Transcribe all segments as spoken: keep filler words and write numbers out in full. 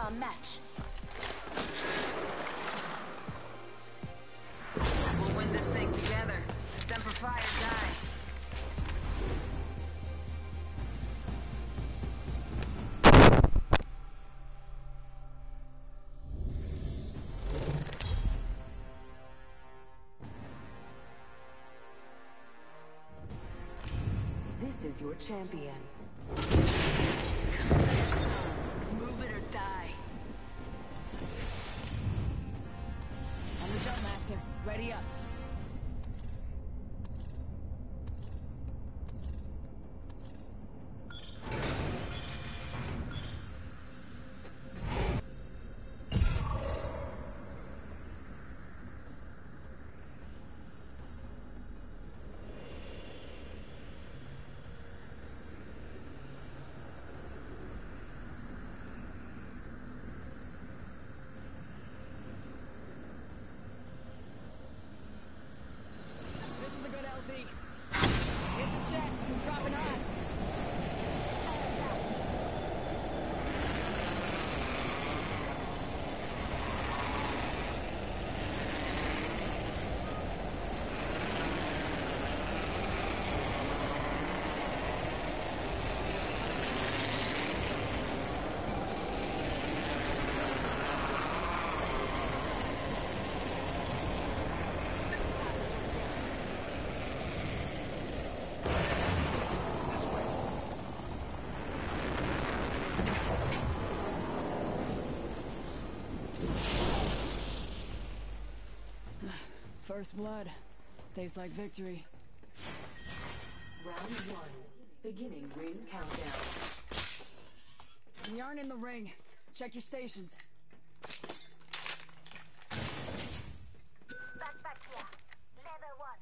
saw a match. We'll win this thing together. Semper Fi or die. This is your champion. Move it or die. On the jump, Master. Ready up. Here's the chance from dropping on. First blood. Tastes like victory. Round one. Beginning ring countdown. We aren't in the ring. Check your stations. Backpack here. Level one.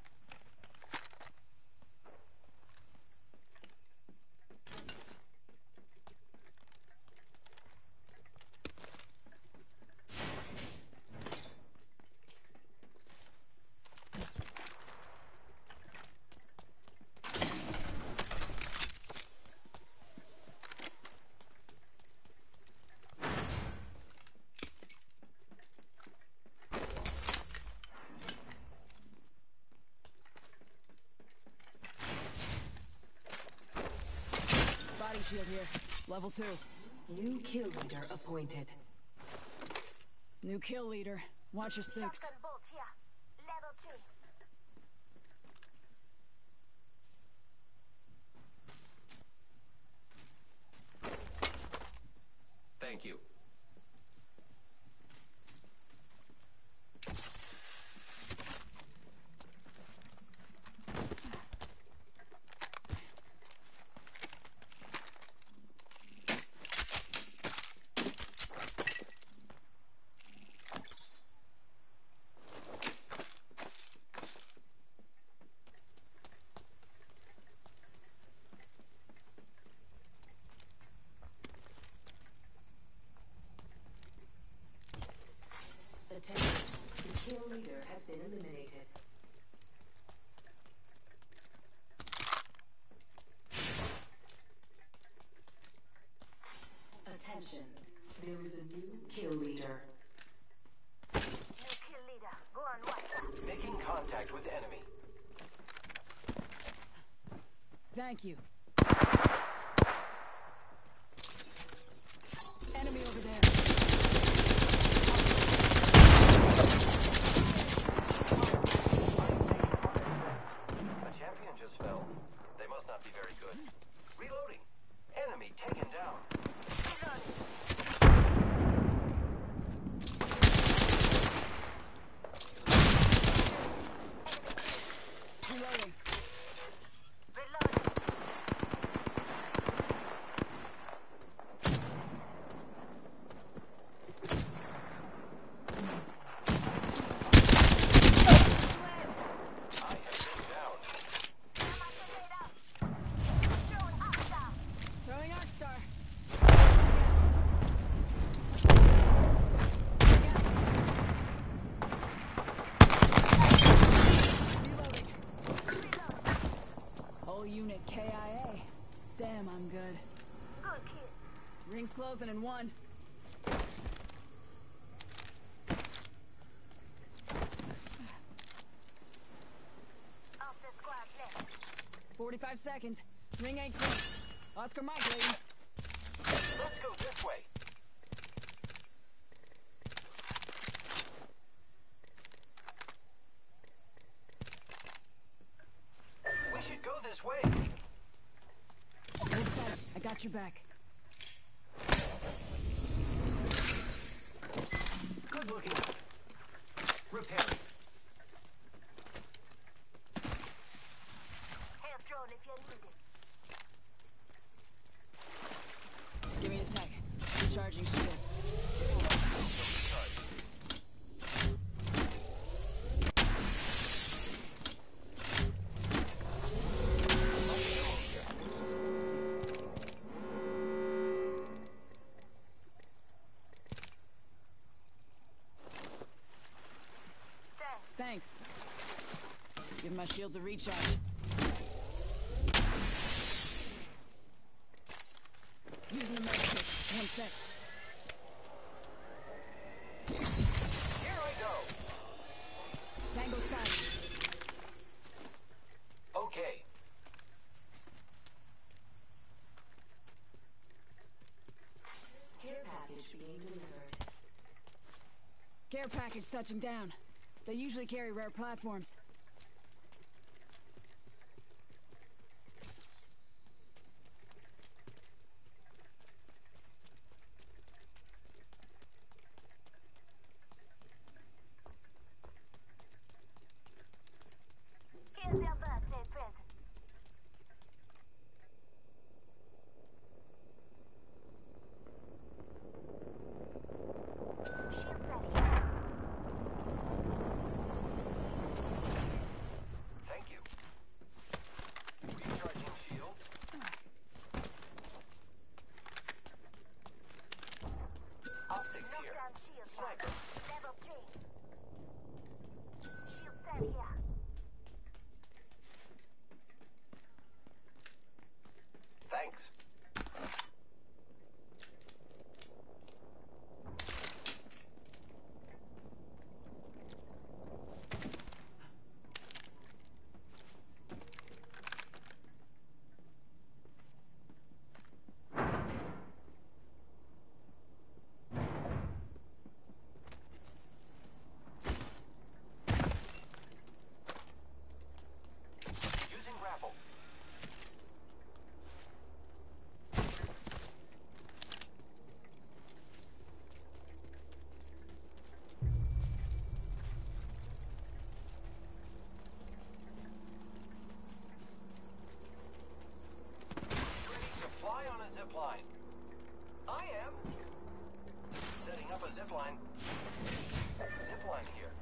Body shield here. Level two. New kill leader appointed. New kill leader. Watch your six. Shotgun bolt here. Level three. Thank you. Attention. The kill leader has been eliminated. Attention. There is a new kill leader. New kill leader. Go on watch. Making contact with enemy. Thank you. Enemy over there. A champion just fell. They must not be very good. Reloading. Enemy taken down. Reloading. Reloading. I have been down. Throwing Arcstar. Reloading. Whole unit K I A. Damn, I'm good. Good kill. Ring's closing in one. forty-five seconds. Ring ain't close. Oscar Mike, ladies. Let's go this way. We should go this way. Good sight. I got your back. Good looking. Repairing. Help drone if you need it. Give me a sec. Recharging shields. Thanks. Give my shields a recharge. Using the medic kit. One sec. Here I go. Tango spotted. Okay. Care package being delivered. Care package touching down. They usually carry rare platforms. Here's your birthday present. Shield cell here. Thank you. Recharging shields. Optics here. Knockdown shield. Sniper. Level three. Shield cell here. Thanks. Using grapple. Ready to fly on a zip line. I am. Setting up a zip line. Zip line here.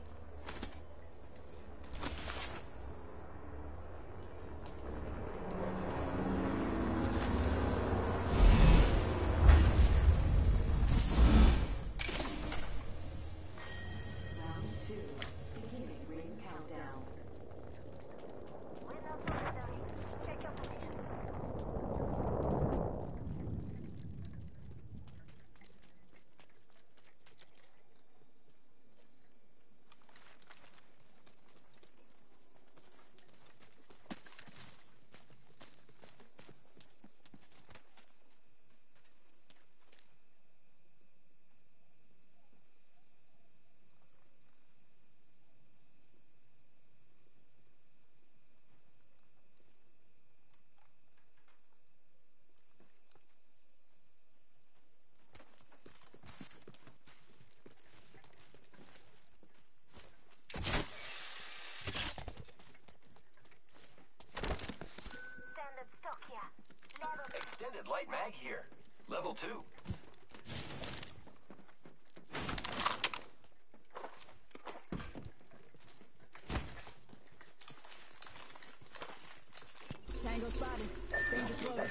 Round two. Beginning ring countdown. We're not over the ring. Check your positions. Standard stock here. Level Extended light mag here. Level two. Tango spotted. Danger close.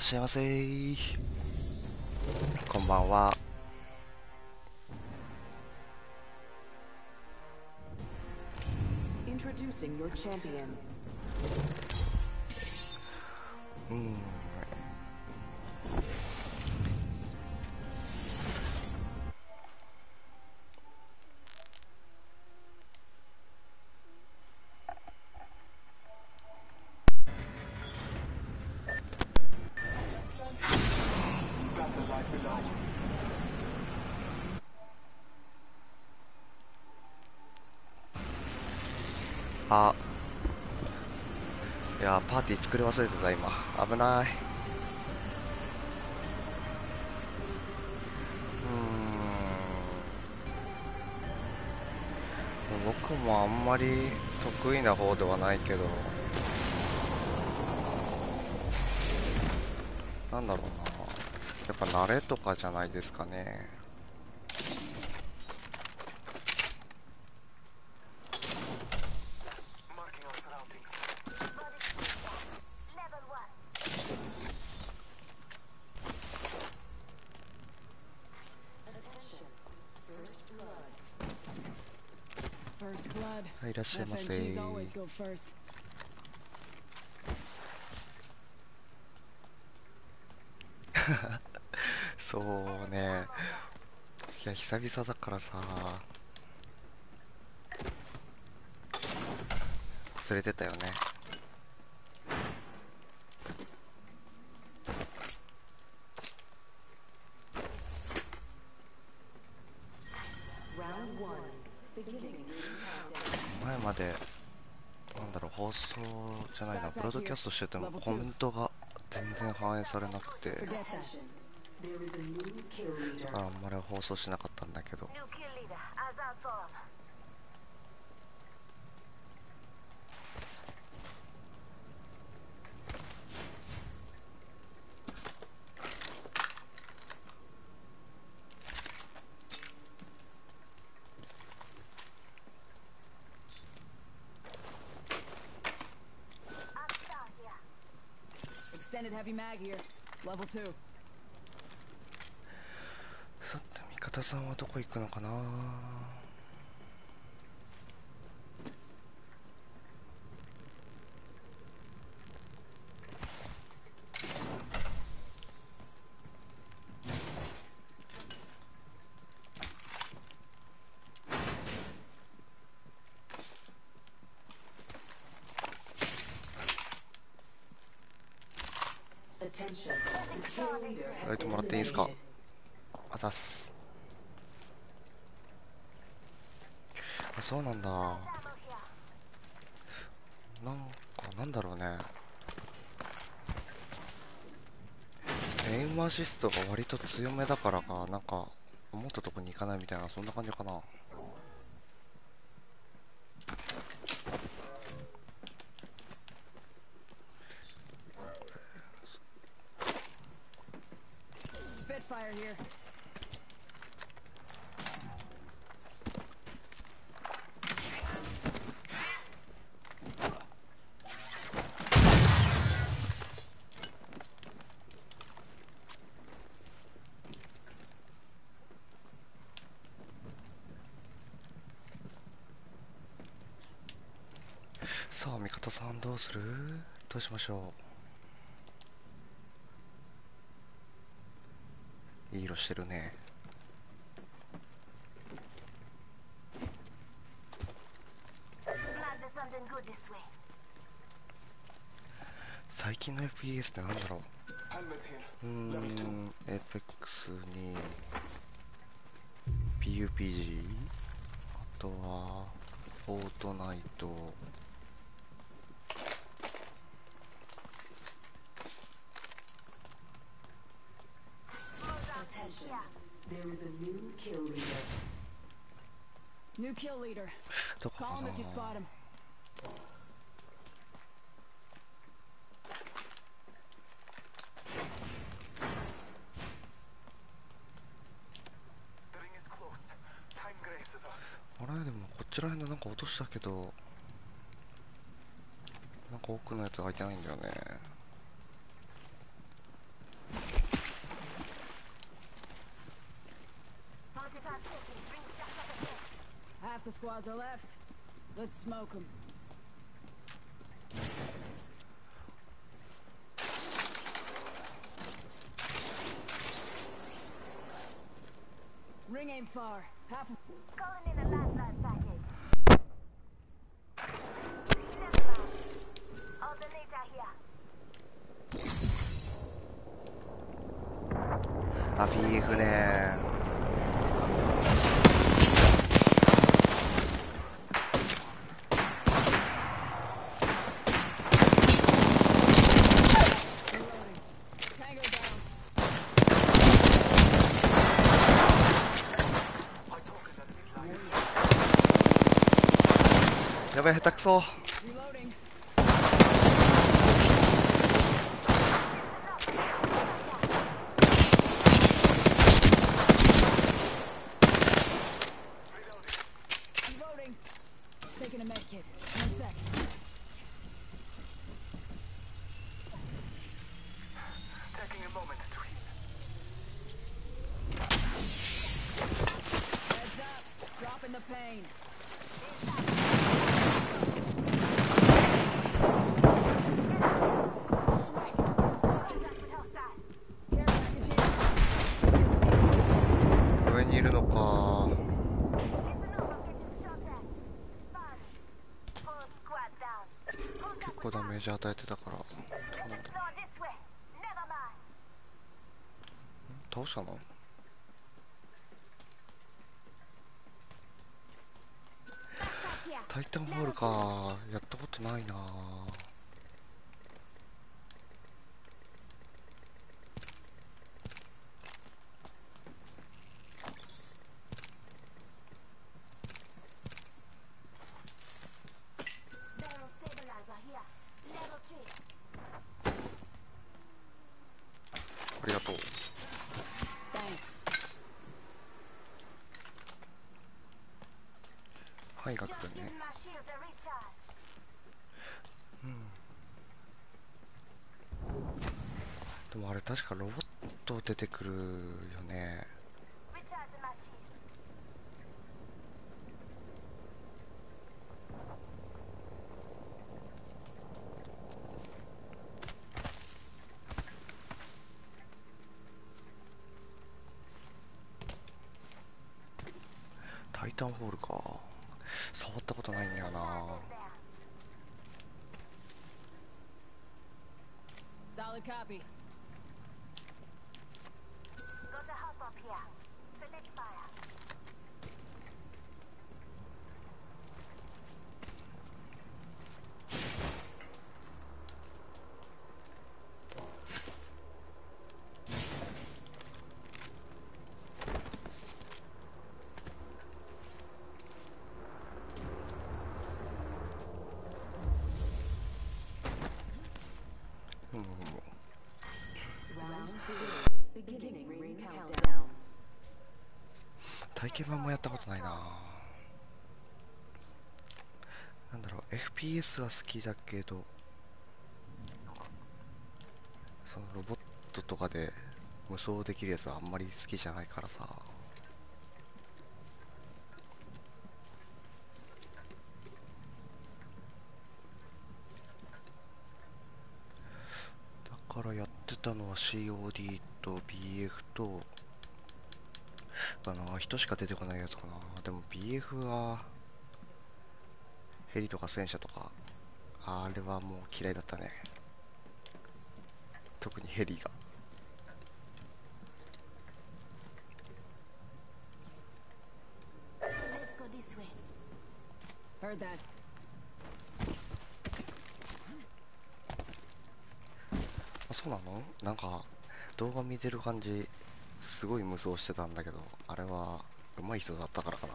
っしゃいませー。こんばんは。 Introducing your champion. うん。あ、いや、パーティー作り忘れてた今。危ない。うーん。僕もあんまり得意な方ではないけど、なんだろうな。やっぱ慣れとかじゃないですかね。はい、いらっしゃいませ。そうね。いや、久々だからさ、忘れてたよね。前まで、なんだろう、放送じゃないな、ブロードキャストしててもコメントが全然反映されなくて、だからあんまり放送しなかったんだけど。 Heavy mag here. Level two. さて、味方さんはどこ行くのかな。ライトもらっていいですか。あたす。あ、そうなんだ。なんかなんだろうね、エイムアシストが割と強めだからか、なんか思ったとこに行かないみたいな、そんな感じかな。 Spitfire here. さあ、味方さんどうする？どうしましょう。いい色してるね。最近の エフピーエス ってなんだろう。うーん、エーペックス に ピーユーピージー、 あとはフォートナイト、 There is a new kill leader. New kill leader. どこか Call him な。 if you spot him. あれでもこっちら辺でなんか落としたけど、なんか奥のやつがいてないんだよね。 Half the squads are left. Let's smoke them. Ring aim far. Half of Calling in a lifeline package. Never mind. Alternator here. あ、ビーフね。 Tango down. やばい、下手くそ。 Reloading. Reloading. Taking a med kit. One sec. Taking a moment to heal. Heads up. Dropping the pain. Wait. Contact with hostile. Care package here. 上にいるのか。 Listen up, I'm getting shot at. Fun. Full squad down. 結 Contact 構 with ダメージ与えてたから。 Let's explore this way. Never mind. 倒したの？ Back here. タイタンホールか。やったことないな。 Barrel stabilizer here. Level three. ありがとう。 Thanks. 範囲が来 Just るね。 giving my shields a recharge. でもあれ確かロボット出てくるよね。 Recharging my shield. タイタンホールか。触ったことないんだよな。 Solid copy. Got a hop up here. Select fire. Round two. Beginning ring countdown. 体験版もやったことないな。なんだろう、 エフピーエス は好きだけど、そのロボットとかで無双できるやつはあんまり好きじゃないからさ。だからやってたのは シーオーディー と ビーエフ とかな、人しか出てこないやつかな。でも ビーエフ はヘリとか戦車とかあれはもう嫌いだったね。特にヘリが。 Let's go this way. Heard that. あ、そうなの？なんか動画見てる感じすごい無双してたんだけど、あれは上手い人だったからかな。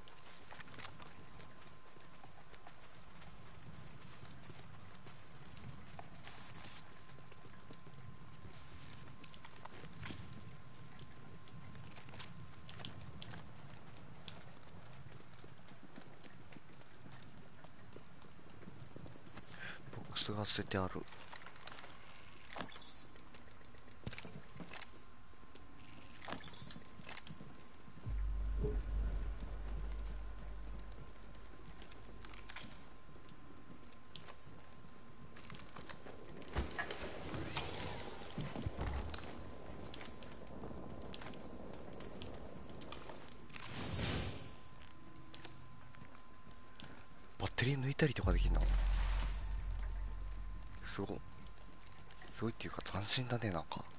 ボックスが捨ててある。 テリ抜いたりとかできんの？すごいすごいっていうか斬新だね。なんか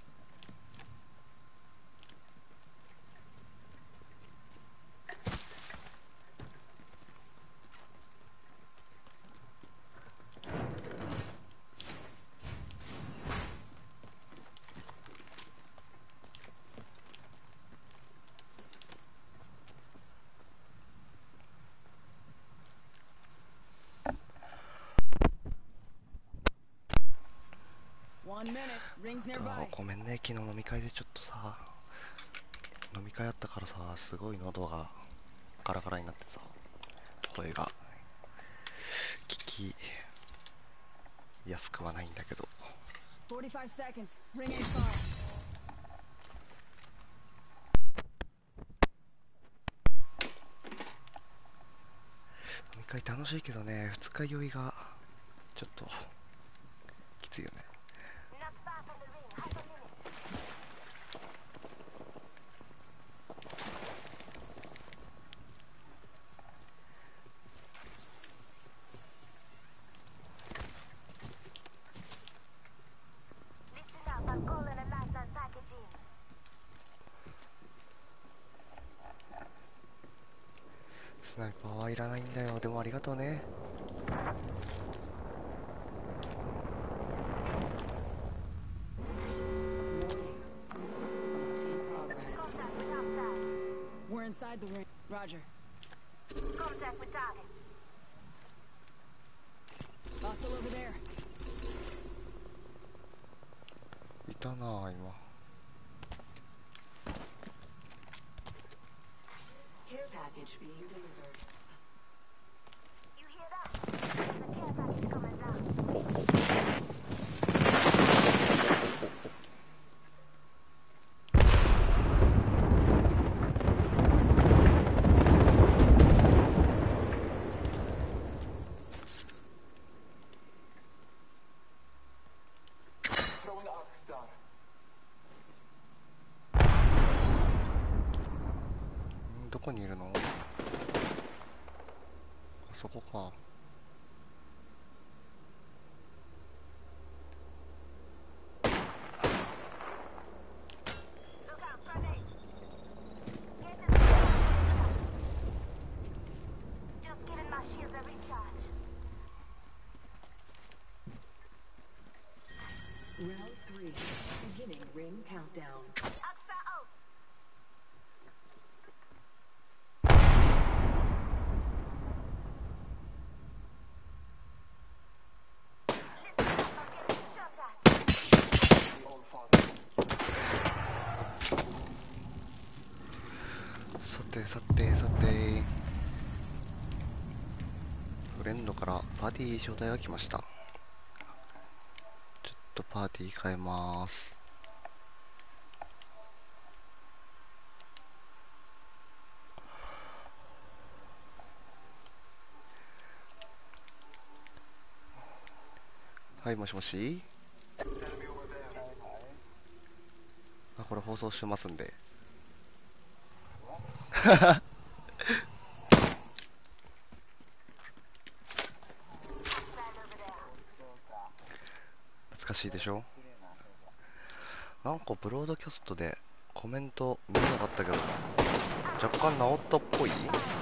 あごめんね、昨日飲み会でちょっとさ、飲み会あったからさ、すごい喉がガラガラになってさ、声が聞きやすくはないんだけど。 forty-five seconds. Ring ain't far. 飲み会楽しいけどね、二日酔いがちょっときついよね。 Not far from the ring. Half a minute. Listen up. I'm calling a lifeline packaging. スナイパーはいらないんだよ。でもありがとうね。 Contact with outside. We're inside the ring. Roger. Contact with target. Hostile over there. いたなぁ今。 Care package being delivered. You hear that? There's a care package coming down. Throwing Arc Star. んどこにいるの？あそこか。 Look out, grenade. Get in the Just giving my shields a recharge. Round three. Beginning ring countdown. Extra out. Listen up, I'm getting shot at. All father. さてさてさて、フレンドからパーティー招待が来ました。ちょっとパーティー変えます。はい、もしもし。あ、これ放送してますんで。懐かしいでしょ。なんかブロードキャストでコメント見なかったけど若干治ったっぽい。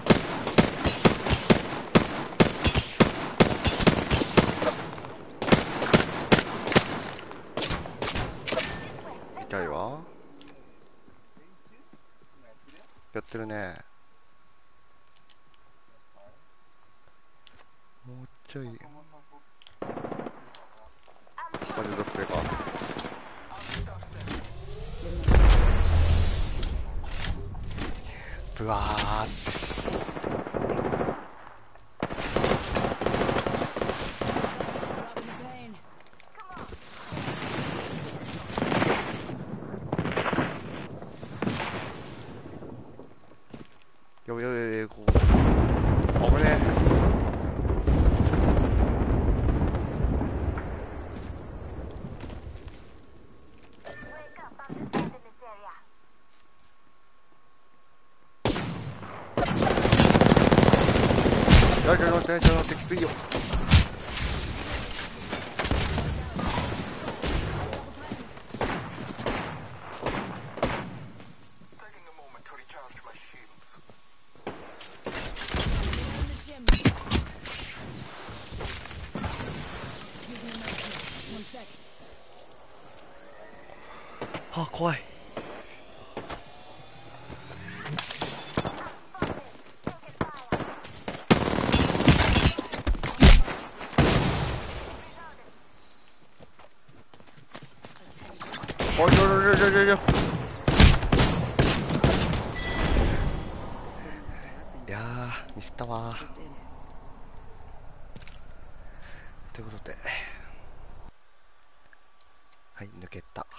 痛いわ。やってるね。もうちょいハルドプレか。ブワーってよよよよ、ここ危ねえ。 ちょっと待ってちょっと待ってきついよ。あ、怖い。おいちょちょちょちょちょ。いやーミスったわー。ということで、はい抜けた。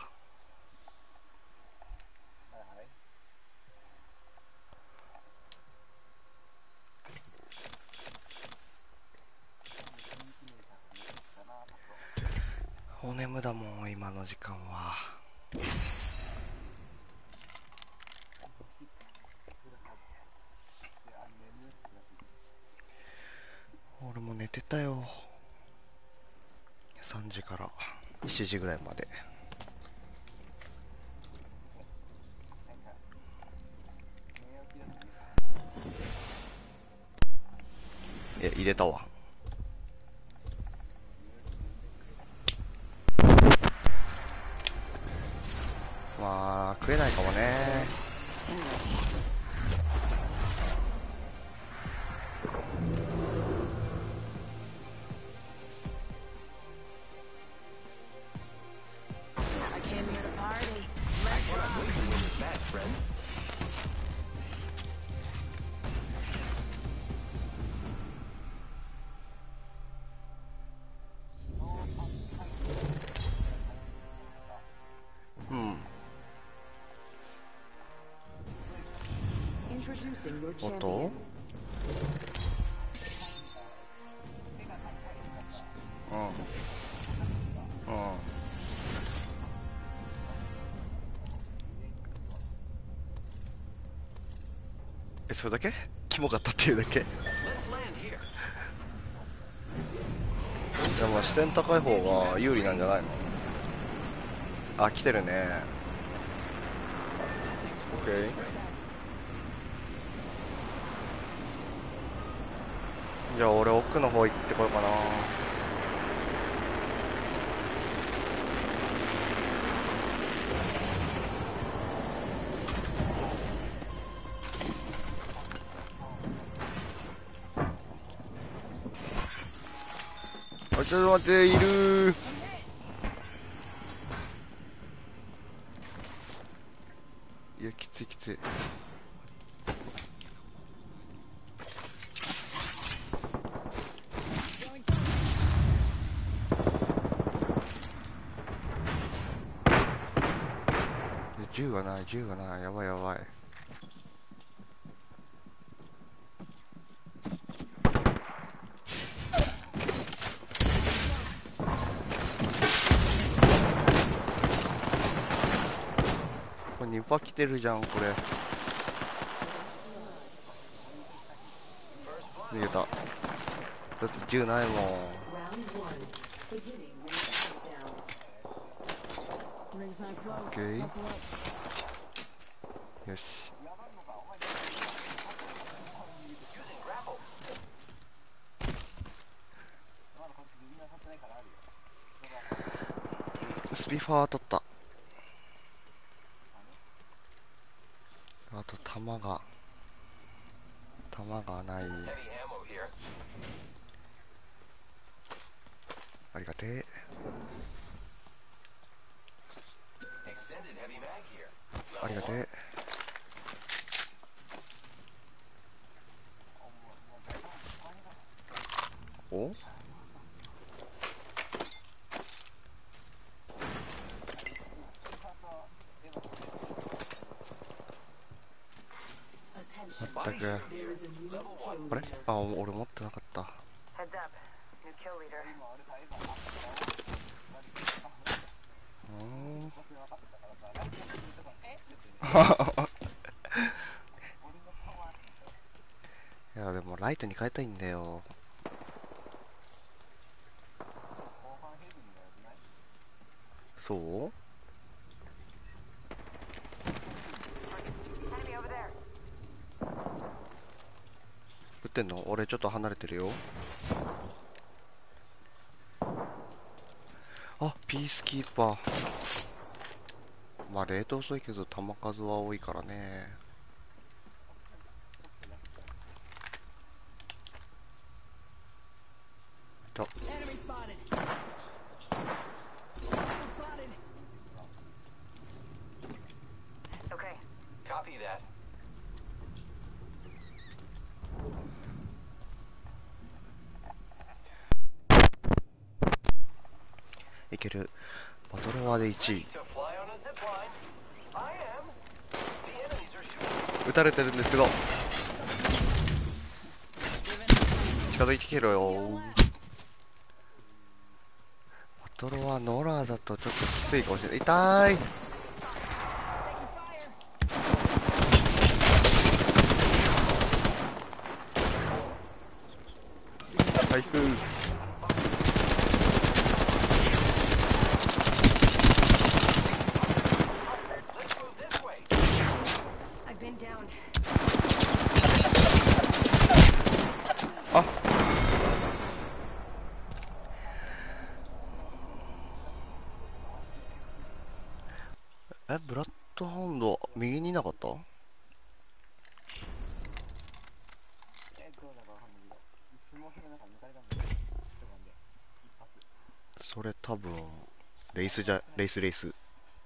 お眠だもん今の時間は。俺も寝てたよ。さんじからしちじぐらいまで。いや入れたわ。まあ食えないかもね。音？うんうんえ、それだけ？キモかったっていうだけ？でも視点高い方が有利なんじゃないの？あ、来てるね。オッケー。じゃあ俺奥の方行ってこようかな。あ、ちょっと待って、いるー。いや、きついきつい。銃がない、銃がない、やばいやばい。これニパ来てるじゃん、これ。逃げた。だって銃ないもん。オッケー。よし。スピファー取った。あと弾が弾がない。ありがてえ。ありがてえ。お？まったく。あれ？あ、俺持ってなかった。うん。いややでもライトに変えたいんだよ。そう？ Enemy over there. 撃ってんの？俺ちょっと離れてるよ。あ、ピースキーパー。まあ冷凍遅いけど弾数は多いからね。いた。 Enemy spotted. Spotted. Okay. Copy that. いける。バトロワーでいちい。 To fly on a zip line. I am. The enemies are shooting. 撃たれてるんですけど。近づいてきてろよ。バトロワーノラーだとちょっときついかもしれない。痛い。回復。 I've been down. あ、え、ブラッドハウンド右にいなかった？それ多分レイスじゃ、レイスレイス。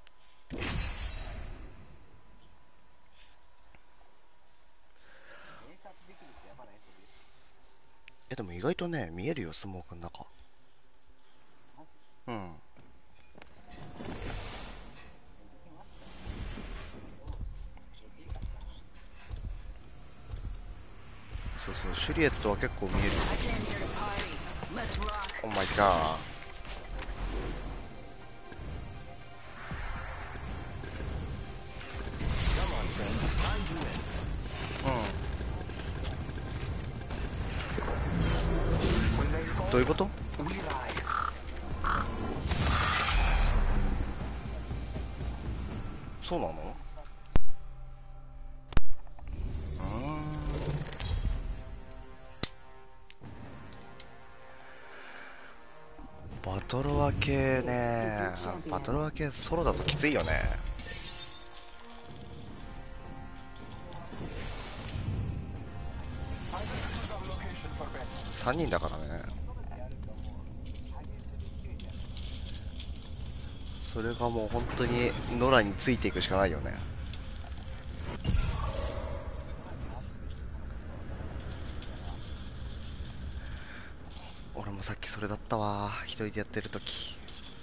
え、でも意外とね、見えるよ、スモークの中。うん。そうそう、シュリエットは結構見えるよ。オーマイガー。うん。どういうこと？そうなの？うーん。バトロワ系ね。バトロワ系ソロだときついよね。さんにんだからね。それがもう本当にノラについていくしかないよね。俺もさっきそれだったわ、一人でやってる時。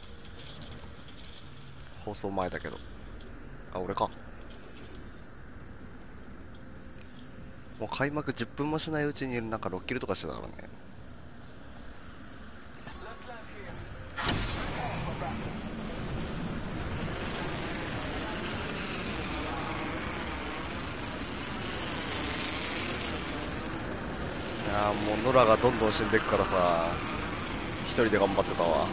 放送前だけど。あ、俺か。もう開幕じゅっぷんもしないうちになんかろっキルとかしてたからね。いやーもうノラがどんどん死んでいくからさ、一人で頑張ってたわ。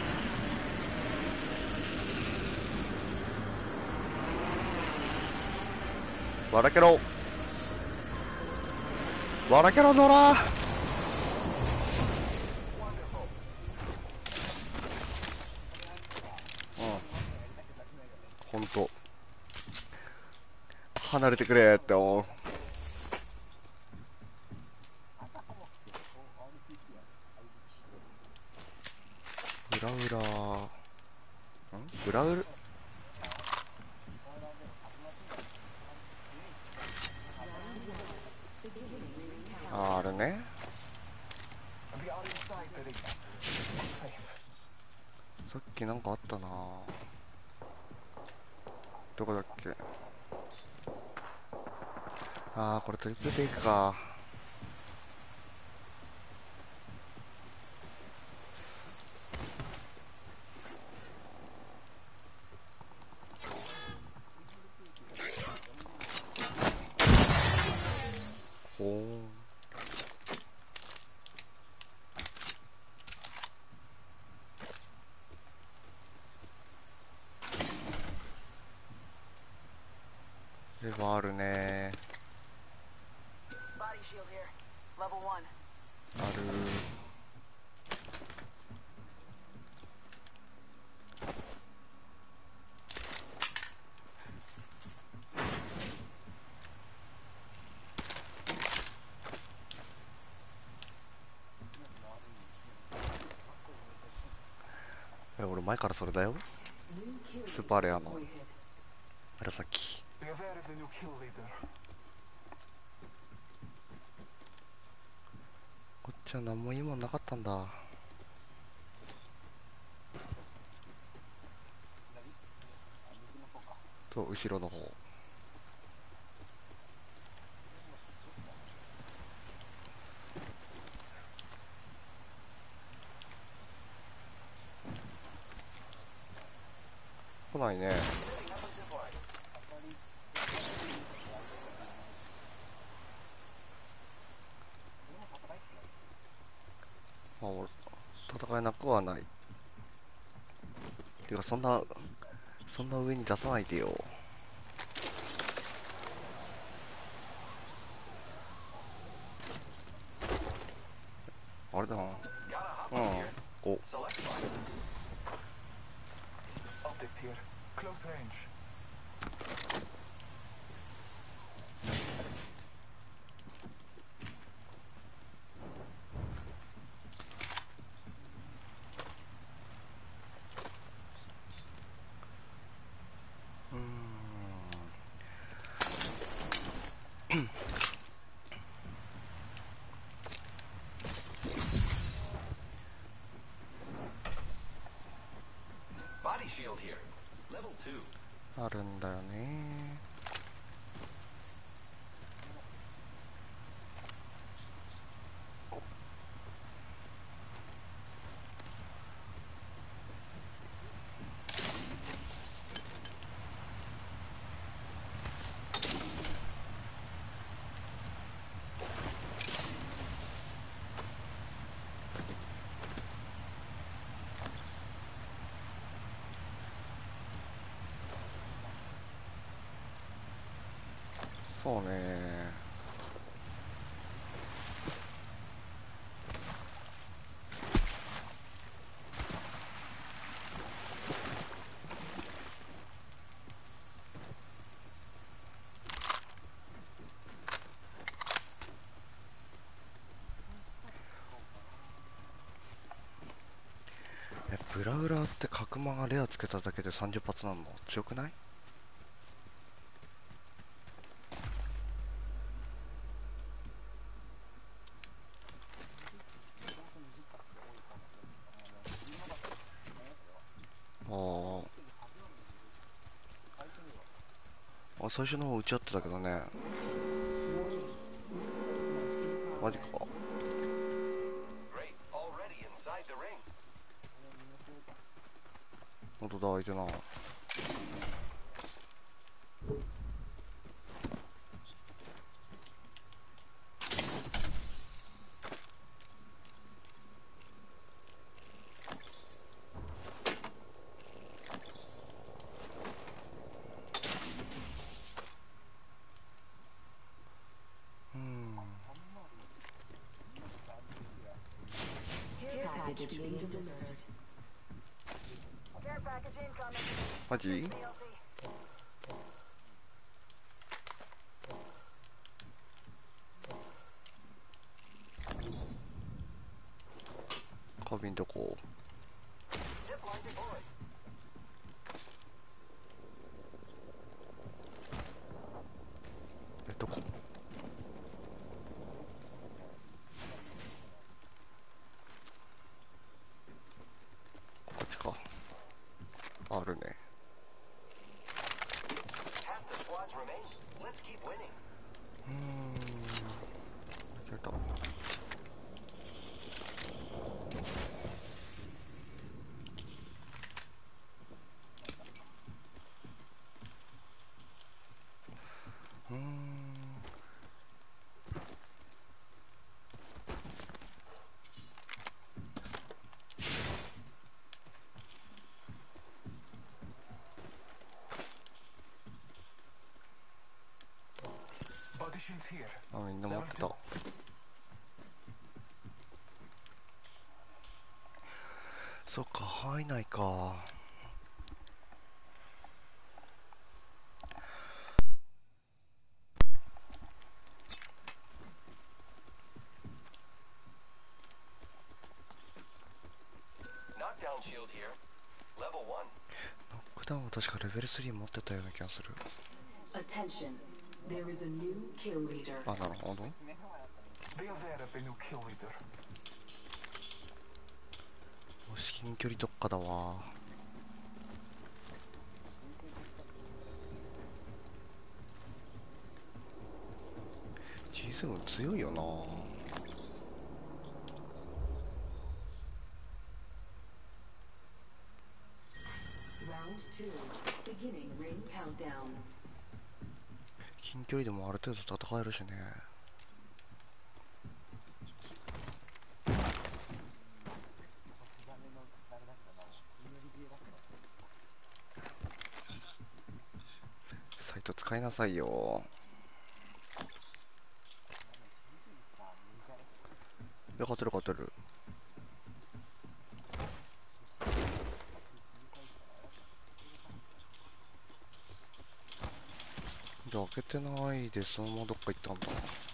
笑けろ笑けろノラ。うん、ほんと離れてくれって思う。裏裏ん裏裏あ、あれね。さっきなんかあったな。どこだっけ。ああ、これトリプルテイクか。おお。 はあるね。 Body shield here. Level one. ある。え、俺前からそれだよ。 New kill スーパーレアの appointed. 紫。 Be aware of the new kill leader. こっちは何もいいもんなかったんだ。と後ろの方。来ないね。 Setting up a zip line. まあ、俺戦えなくはない。てかそんなそんな上に出さないでよ。あれだな。 Got a hop うん。 on here. お、 Select line. Optics here. Close range. Body shield here. Level two. あるんだよね。そうね。え、ブラウラーって角間がレアつけただけでさんじゅっ発なんの強くない？あーあ、最初の方打ち合ってたけどね。マジか。 Great. Already inside the ring. 本当だ、開いてな。 Care package being delivered. Care package incoming. マジ？ D L C. 花瓶どこ？ Zip line deployed. え、どこ？こっちか。あるね。 Half the squads remain. Let's keep winning. うーん。間違えた。 here. あ、みんな持ってた。そっか、範囲内か。 Knockdown shield here. Level one. ノックダウンは確かレベルスリー持ってたような気がする。 Attention, there is a new kill leader. あ、なるほど。 Be aware of the new kill leader. 至近距離特化だわ。ジーセブン 強いよな。 Round two, beginning ring countdown. 近距離でもある程度戦えるしね。サイト使いなさいよ。いや、勝てる勝てる。じゃあ開けてないでそのままどっか行ったんだ。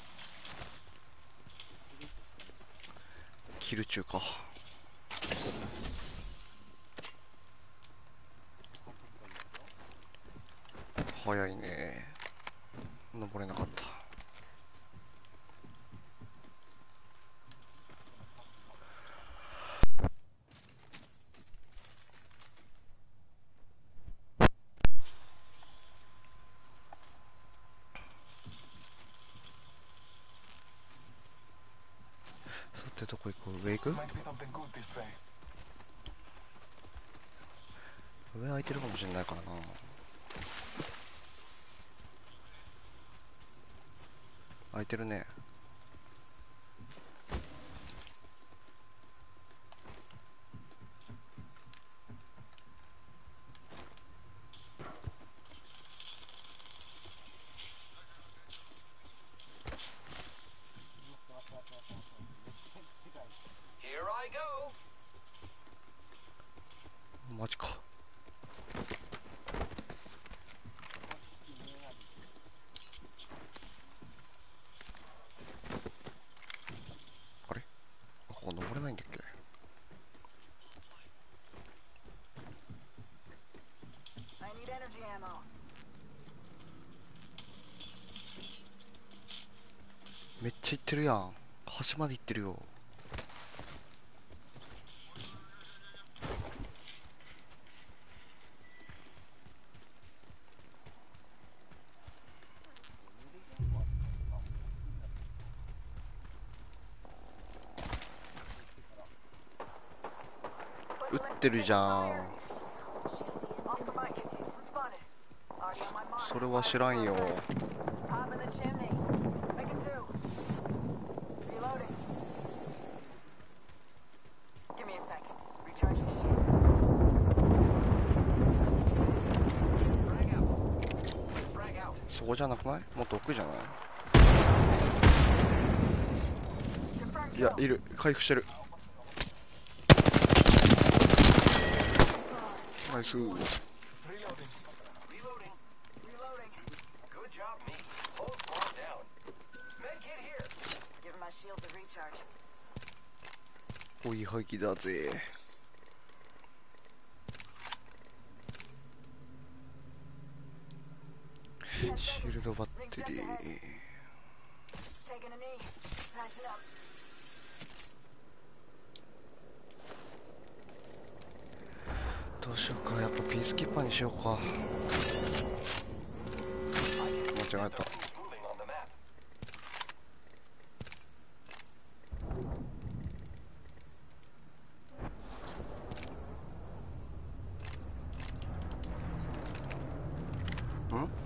キル中か。早いね。登れなかった。さてどこ行こう。上行く？ Might be something good this way. 上空いてるかもしれないからな。空いてるね。 Here I go. マジか。あれ？あ、ここ登れないんだっけ？ I need energy ammo. めっちゃ行ってるやん。端まで行ってるよ。撃ってるじゃん。 Oscar Mike, I'm spotted. Already on my mark. それは知らんよ。 Pop in the chimney. Make it two. Reloading. Give me a sec. Recharge your shield. Frag out. Frag out. そこじゃなくない？もっと奥じゃない？ Confirm いや、 kill. いる。回復してる。ナイス。 Reloading. Reloading. Reloading. Good job, me. Whole squad down. Med kit here. Giving my shield a recharge. 追いはぎだぜ。シールドバッテリー。 Taking a knee. Patch it up. どうしようか。やっぱピースキッパーにしようか。間違えた。 Moving on the map. ん？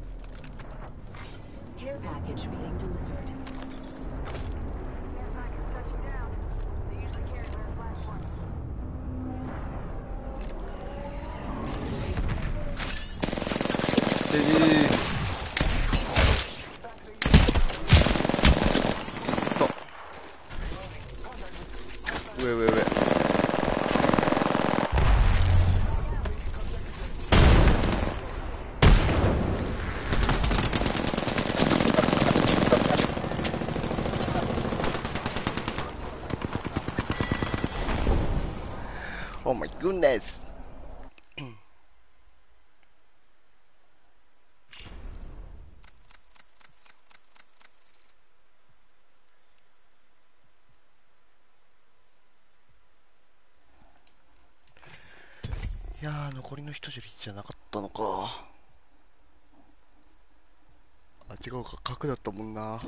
Care package being delivered. Care package touching down. They usually carry their platform. でー。 上上上。Oh my goodness. いやー、残りの人じゃなかったのか。あ、違うか、角だったもんな。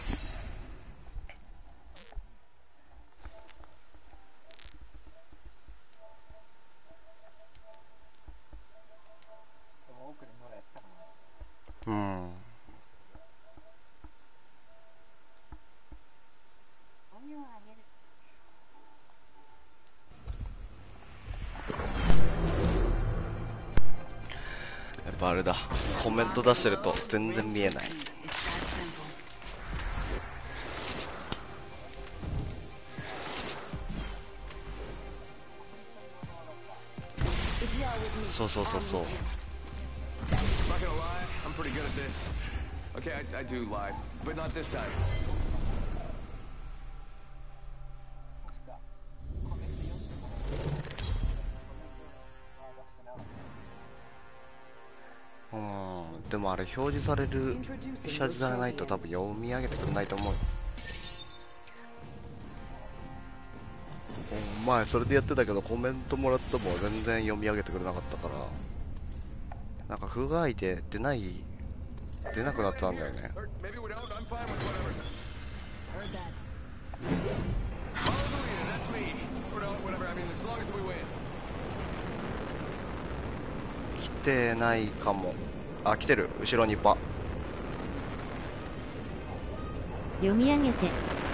うん。やっぱあれだ、コメント出してると全然見えない。そうそうそうそう。 Not gonna lie, I'm pretty good at this. Okay, I, I do lie, but not this time. うん、でもあれ表示される、表示されないと多分読み上げてくんないと思う。うん、前それでやってたけどコメントもらっても全然読み上げてくれなかったから、なんか不具合で出ない出なくなったんだよね。来てないかも。あ、来てる。後ろにパ。 読み上げて。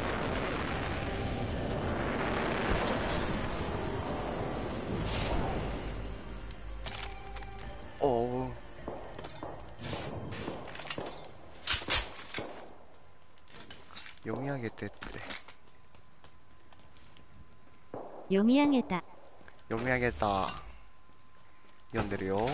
おお。読み上げてって。 読み上げた。 読み上げた。読んでるよ。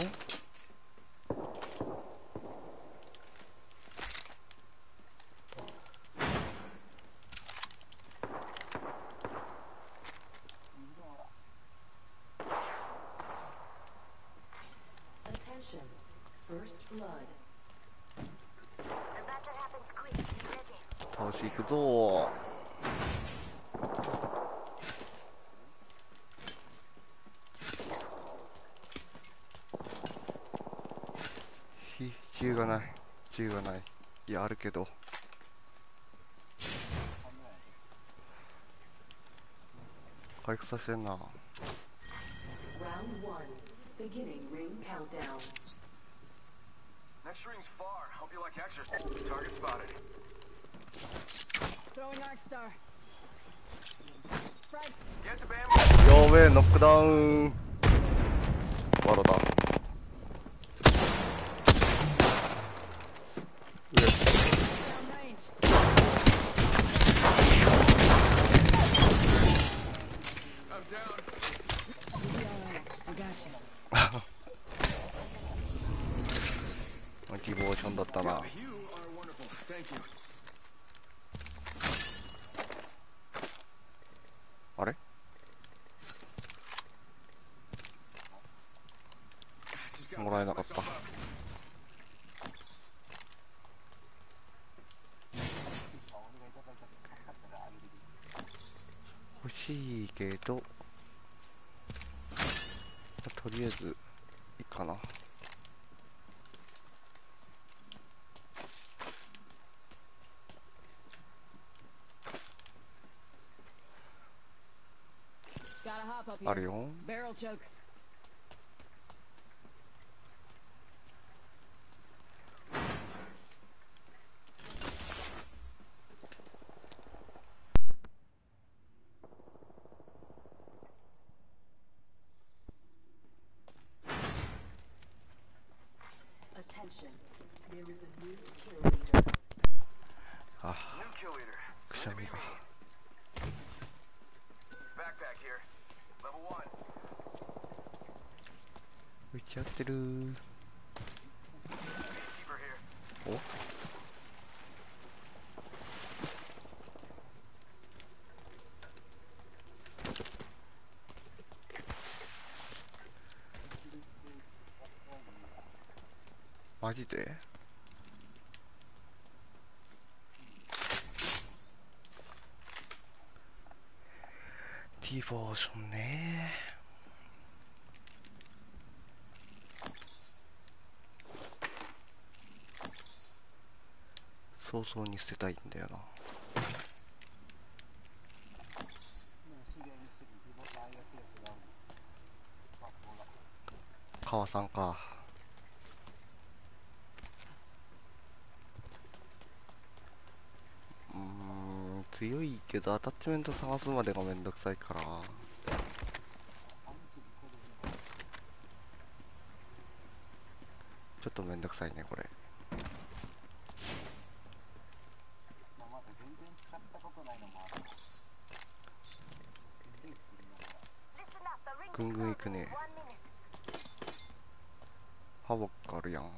Attention, first blood. The battle happens quick. Be ready. 倒し行くぞー。ひ、銃がない。銃がない。いや、あるけど。回復させてんな。 Round one, beginning ring countdown. Next ring's far. Hope you like exercise. Target spotted. Throwing Arc Star. Frag. Get to Bam. やべえ、ノックダウン。バロだ。上。 Downrange. I'm down. You'll be alright. I got you. モチベーションだったな。 You are wonderful. Thank you. あれもらえなかった。欲しいけど、とりあえずいいかな。あるよ。 Barrel choke. Attention, there is a new kill leader. あ、 New kill leader. くしゃみが。 Backpack. Level one. 撃ち合ってるー。 Peacekeeper here. お、マジでディボーションねー。早々に捨てたいんだよな。川さんか。うーん、強いけどアタッチメント探すまでがめんどくさいから、ちょっとめんどくさいねこれ。ぐんぐんいくね。ハボックあるやん。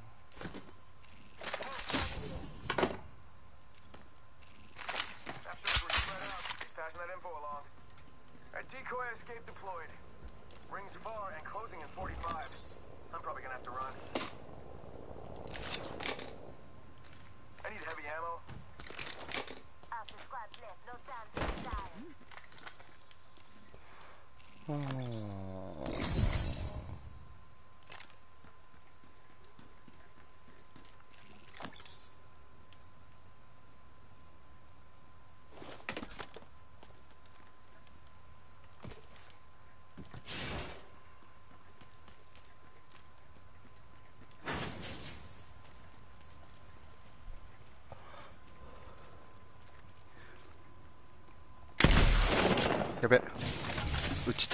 Decoy escape deployed. Rings far and closing in forty-five. I'm probably gonna have to run. I need heavy ammo. After squad left, no time to die. うーん、やべ、撃ちた。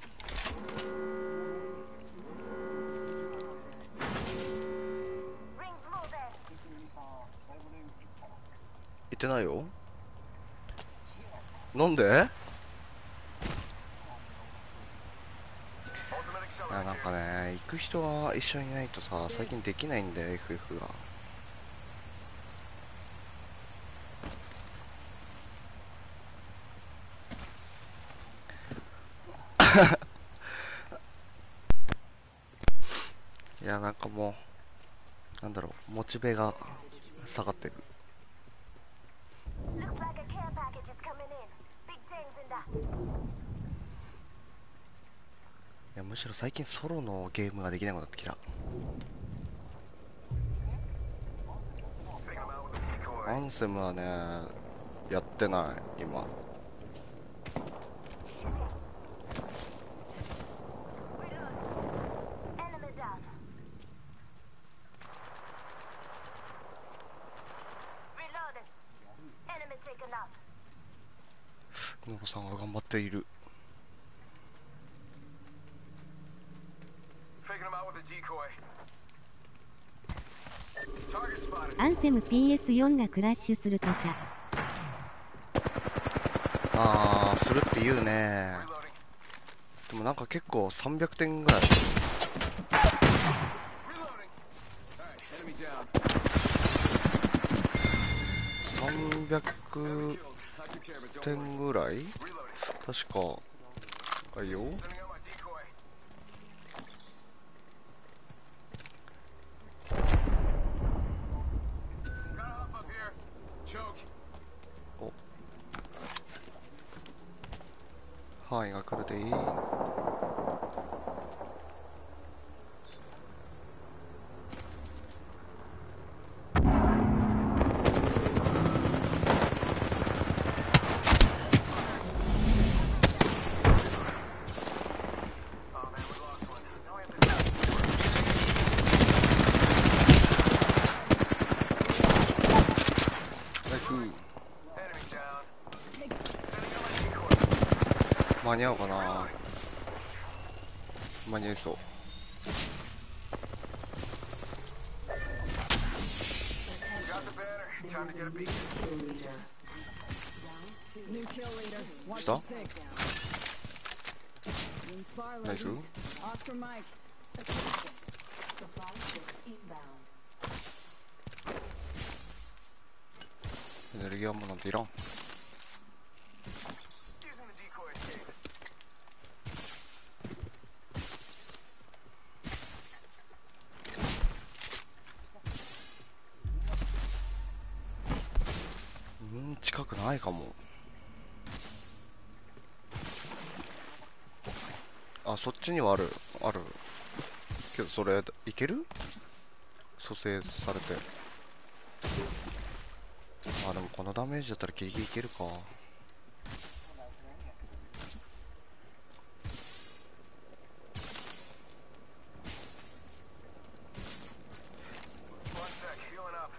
Rings moving. 行ってないよ。なんで？いや、なんかね、行く人が一緒にいないとさ、最近できないんだよ エフエフ が。いや、なんかもうなんだろう、モチベが下がってる。 Looks like a care package is coming in. Big things in that. いや、むしろ最近ソロのゲームができなくなってきた。アンセムはね、やってない今。 Enemy down. Reloaded. Enemy taken out. ノロさんが頑張っている。 Faking him out with a decoy. Target spotted. アンセム ピーエスフォー がクラッシュするとか。 あー、するって言うね。 Reloading. でもなんか結構さんびゃくてんぐらい。 Reloading. Alright, enemy down. さんびゃく Killed. I took care of it. Don't て worry. んぐらい Reloading. 確か。あいよ。 Sending out my decoy. Gotta hop up here. Choke. お、範囲が来るでいい。 Oh man, we lost one. Now I have to. ナイス。 Enemy down. Sending out my decoy. 間に合うかな。間に合いそう。 Got the banner. Time to get a beat. Kill leader. New kill leader. Watch Stop. your six. far, Nice. ladies. Oscar Mike. Supply ship inbound. エネルギーアンモなんていらん。 Using the decoy escape. うん近くないかも。あそっちにはあるあるけどそれいける？蘇生されて。あでもこのダメージだったらギリギリいけるか。 One sec, healing up.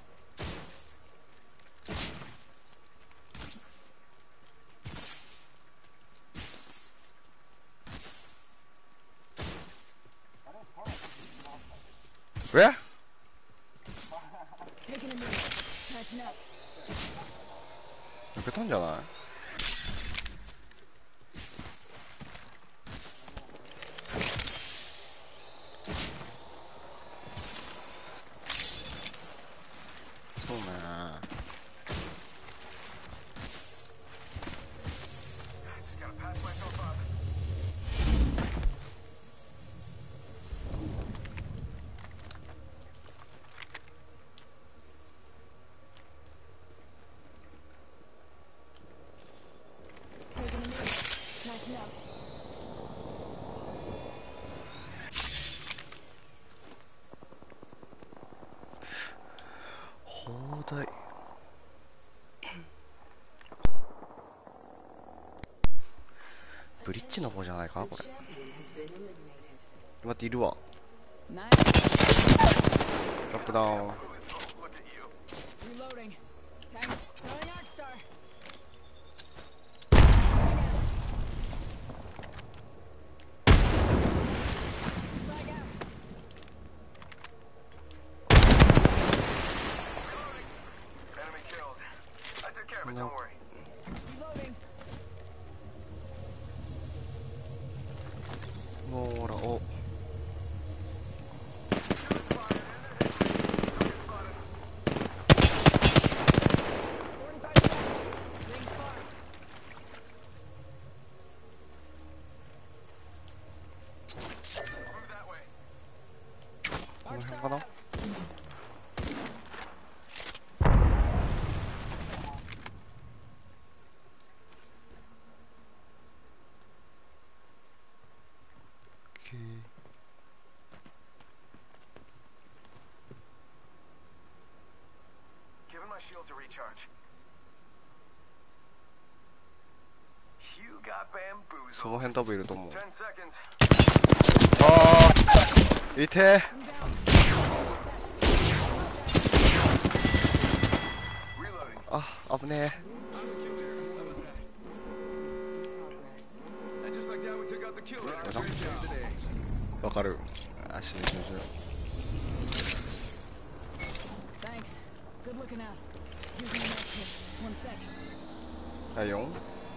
Where? Taking a minute. Catching up. 抜けたんじゃない？そうね。 Just gotta patch myself up. Taking a minute. Catching up. 砲台。ブリッジの方じゃないかこれ。 Champion has been eliminated. 待っているわ。 Nice. アップダウン。 Look at you. Reloading. Tank. Throwing Arc Star. Flag out. Enemy killed. I took care of it, No. don't worry. Reloading. もうほらお。 forty-five seconds. Rings far. この辺かな。 Giving my shields a recharge. You got その bamboozled. 辺多分いると思う。 Ten seconds. ああいて Reloading. あ危ね I just like that we took out the killer. Yeah. Great job today. えわかる。あ死ぬ死ぬ死ぬ。 Thanks. Good looking out. Using the med kit. One sec. はいよ。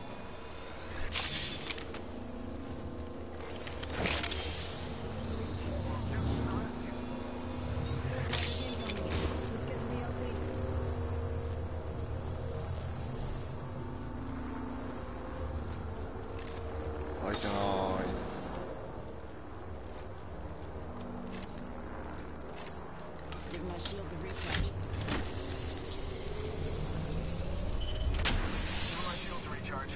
Let's get to the L C. 開いてない。 Giving my shields a recharge. Giving my shields a recharge.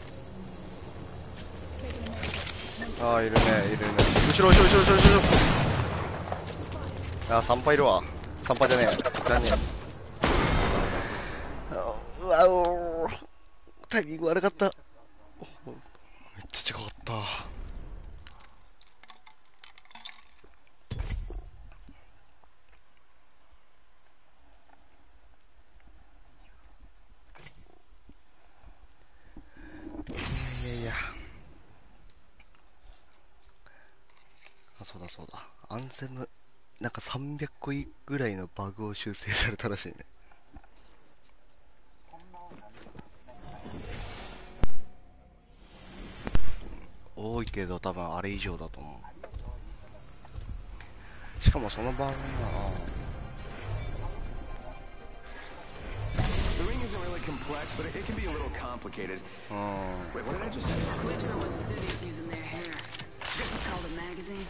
Taking a med kit. ああいるねいるね。後ろ後ろ後ろ後ろ後ろ。あ三羽いるわ。三羽じゃねえ。何人？うわお。タイミング悪かった。めっちゃ近かった。 いやいやあそうだそうだアンセムなんかさんびゃっこいぐらいのバグを修正されたらしいね。おごいけど多分あれ以上だと思う。しかもその場合は The ring isn't really complex, but it, it can be a little complicated. うん Wait, what did I just say? Clips are what cities use in their hair. This is called a magazine.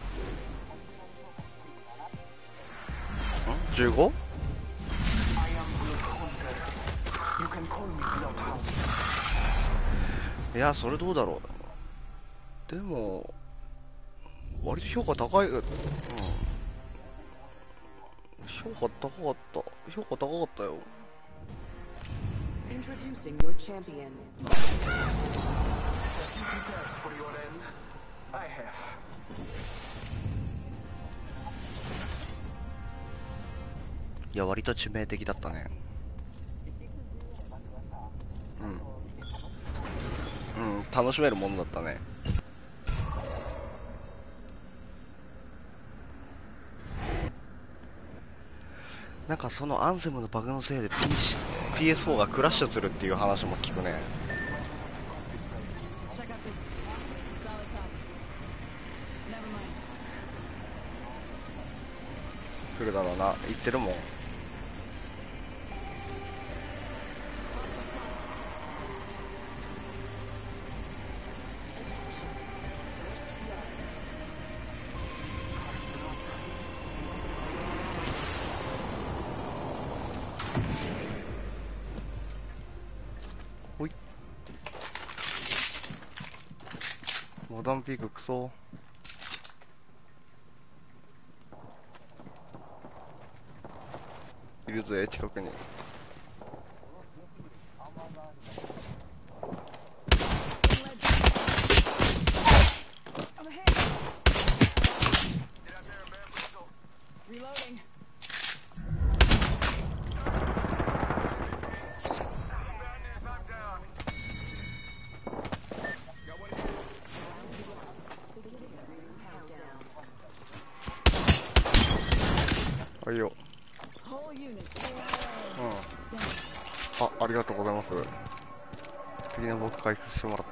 ん じゅうご? I am Bloodhunter. You can call me Bloodhound. いやそれどうだろう。でも割と評価高い、うん、評価高かった、評価高かったよ。 Introducing your champion. Have you prepared for your end? I have. いや割と致命的だったね。うんうん、楽しめるものだったね。なんかそのアンセムのバグのせいで ピーシー、ピーエスフォー がクラッシュするっていう話も聞くね。 Let's check out this solid copy. Never mind. 来るだろうな、言ってるもん。ほい。モダンピーククソ。いるぜ近くに。 Reloading. Countdown. はいよ。 Whole unit. うん。あ、ありがとうございます。次の僕解説してもらって。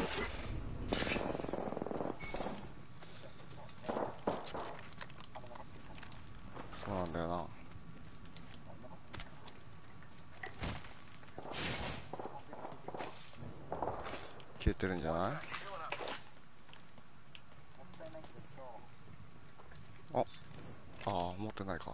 そうなんだよな。消えてるんじゃない？あ、ああ、持ってないか。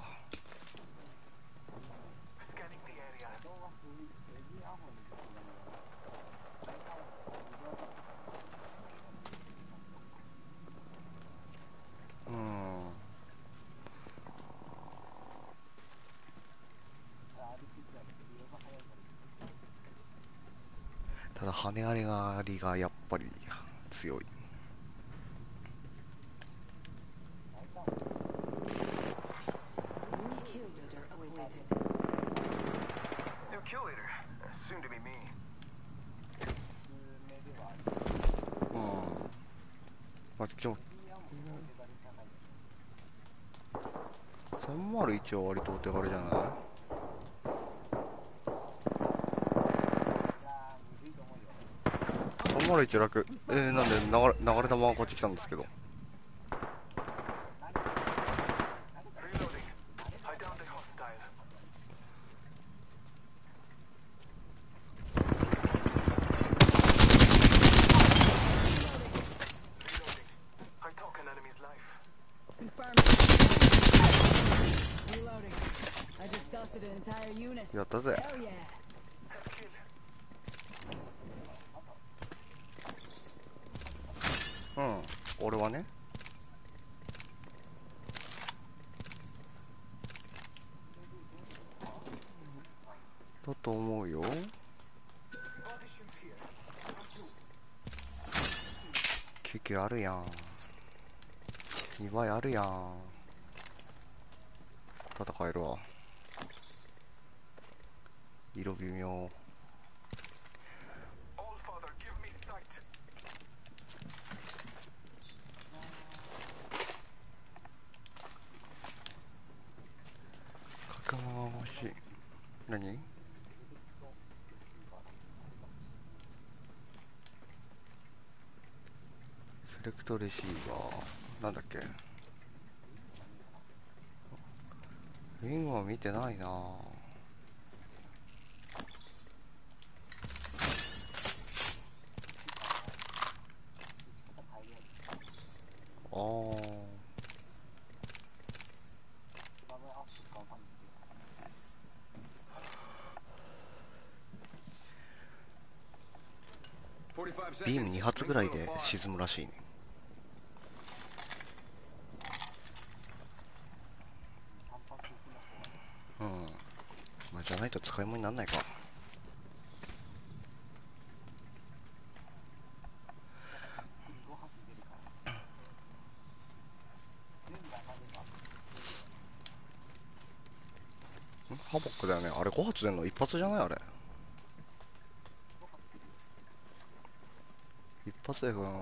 うん。ただ跳ね上がりがやっぱり強い。 New kill leader, soon to be me. うん。まあ、今日さんまるいちは割とお手軽じゃない？さんまるいち楽。えー、なんで流れ流れ玉がこっち来たんですけど。やったぜ。うん、俺はね。だと思うよ。救急あるやん。にばいあるやん。戦えるわ。色微妙。角間が欲しい。何？ セレクトレシーバーなんだっけ。ウィングは見てないなぁ。あービームに発ぐらいで沈むらしいね。うん。まあ、じゃないと使い物にならないか。んハボックだよね。あれご発出んの一発じゃないあれ。一発でかな。うん。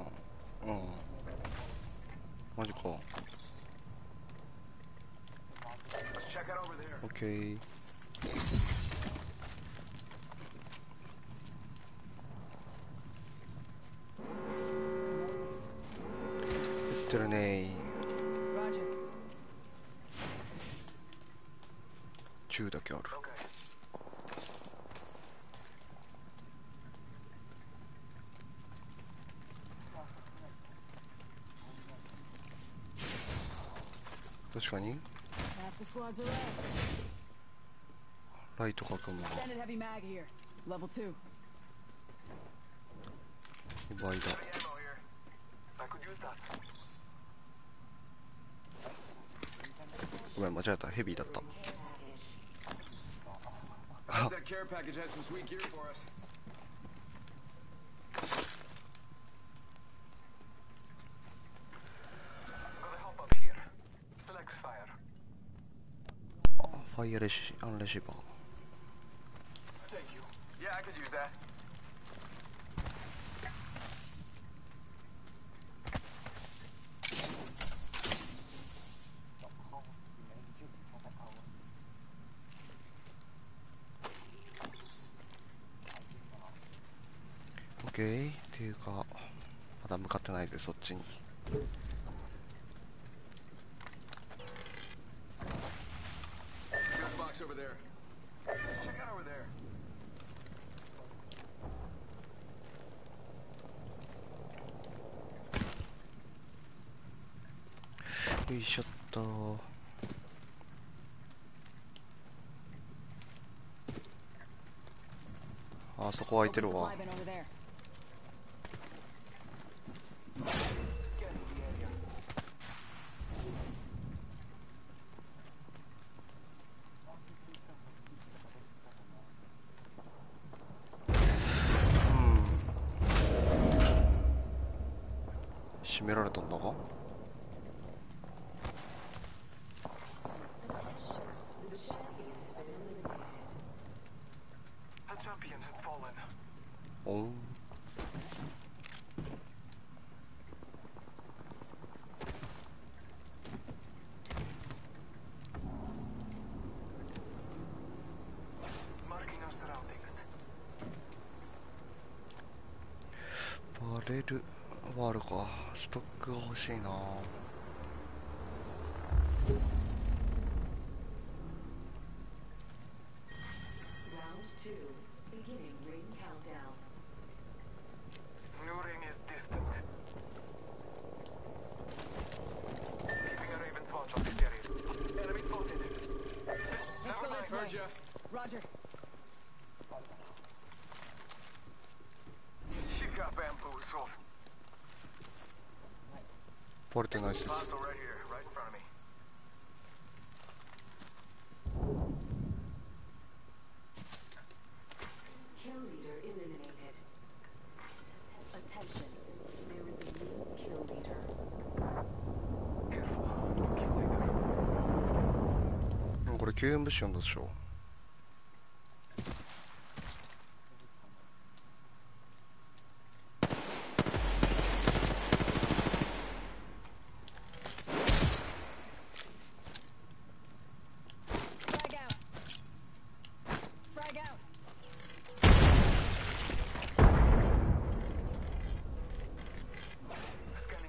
マジか。オッケー。撃ってるねー。銃だけある。確かにライトかくも倍だ。ごめん間違えた。ヘビーだった。ファイアレシアンレシバー。オッケーっていうかまだ向かってないぜそっちに。よいしょっと。あそこ空いてるわ。閉められたんだが。おん。バレルはあるか。ストックが欲しいな。 Roger. She got bamboozled. バレてない説。 Hostile right here, right in front of me. Kill leader eliminated. Attention, there is a new kill leader. Careful, new kill leader. これ救援物資読んだでしょ。 Scanning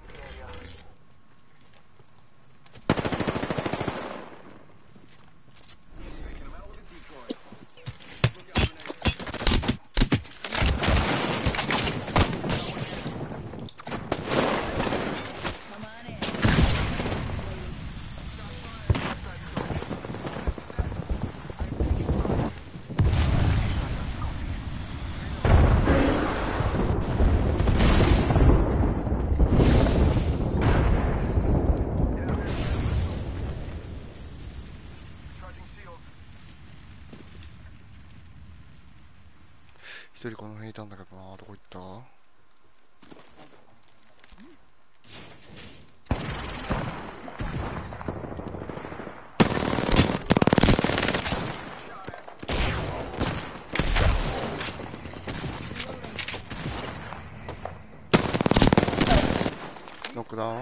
一人この辺いたんだけどな。どこ行った？ノックダウン。あ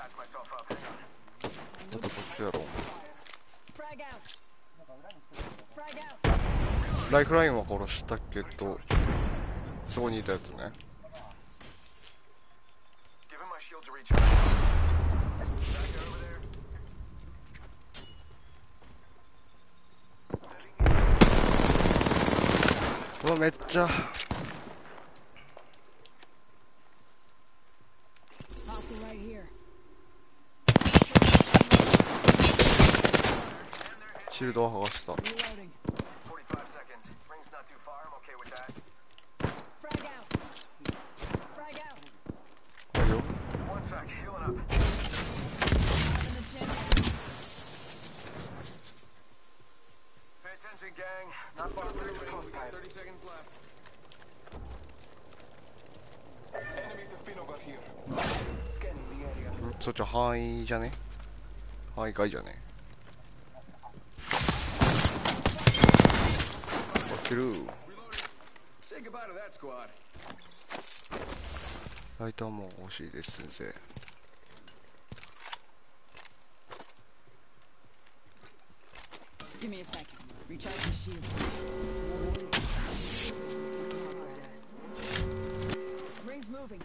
とどっちやろう。ライフラインは殺したけど、そこにいたやつね。うわ、めっちゃシールドを剥がした。はいよ。んそっちは範囲じゃね？範囲外じゃね？ライターも欲しいです先生。 Give me a second. Recharge your shields. Ring's moving.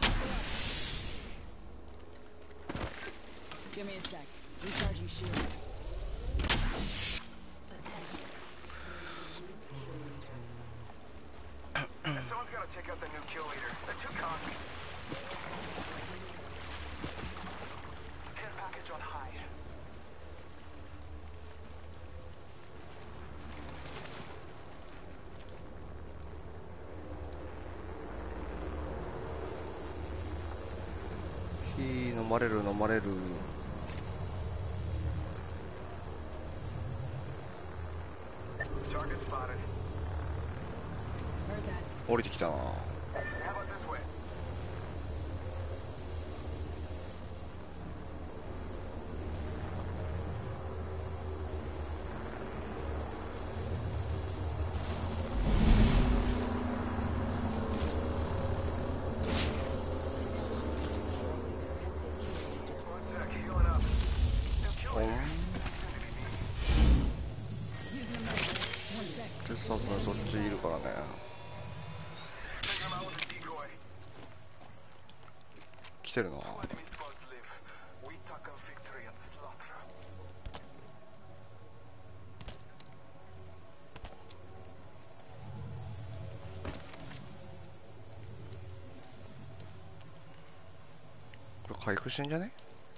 Give me a sec. Recharge your shield. Someone's gotta take out the new kill leader. They're too cocky. Care package on high. He 飲まれる飲まれる。降りてきたな。テスターそっちいるからね。来てるな。これ回復してんじゃね？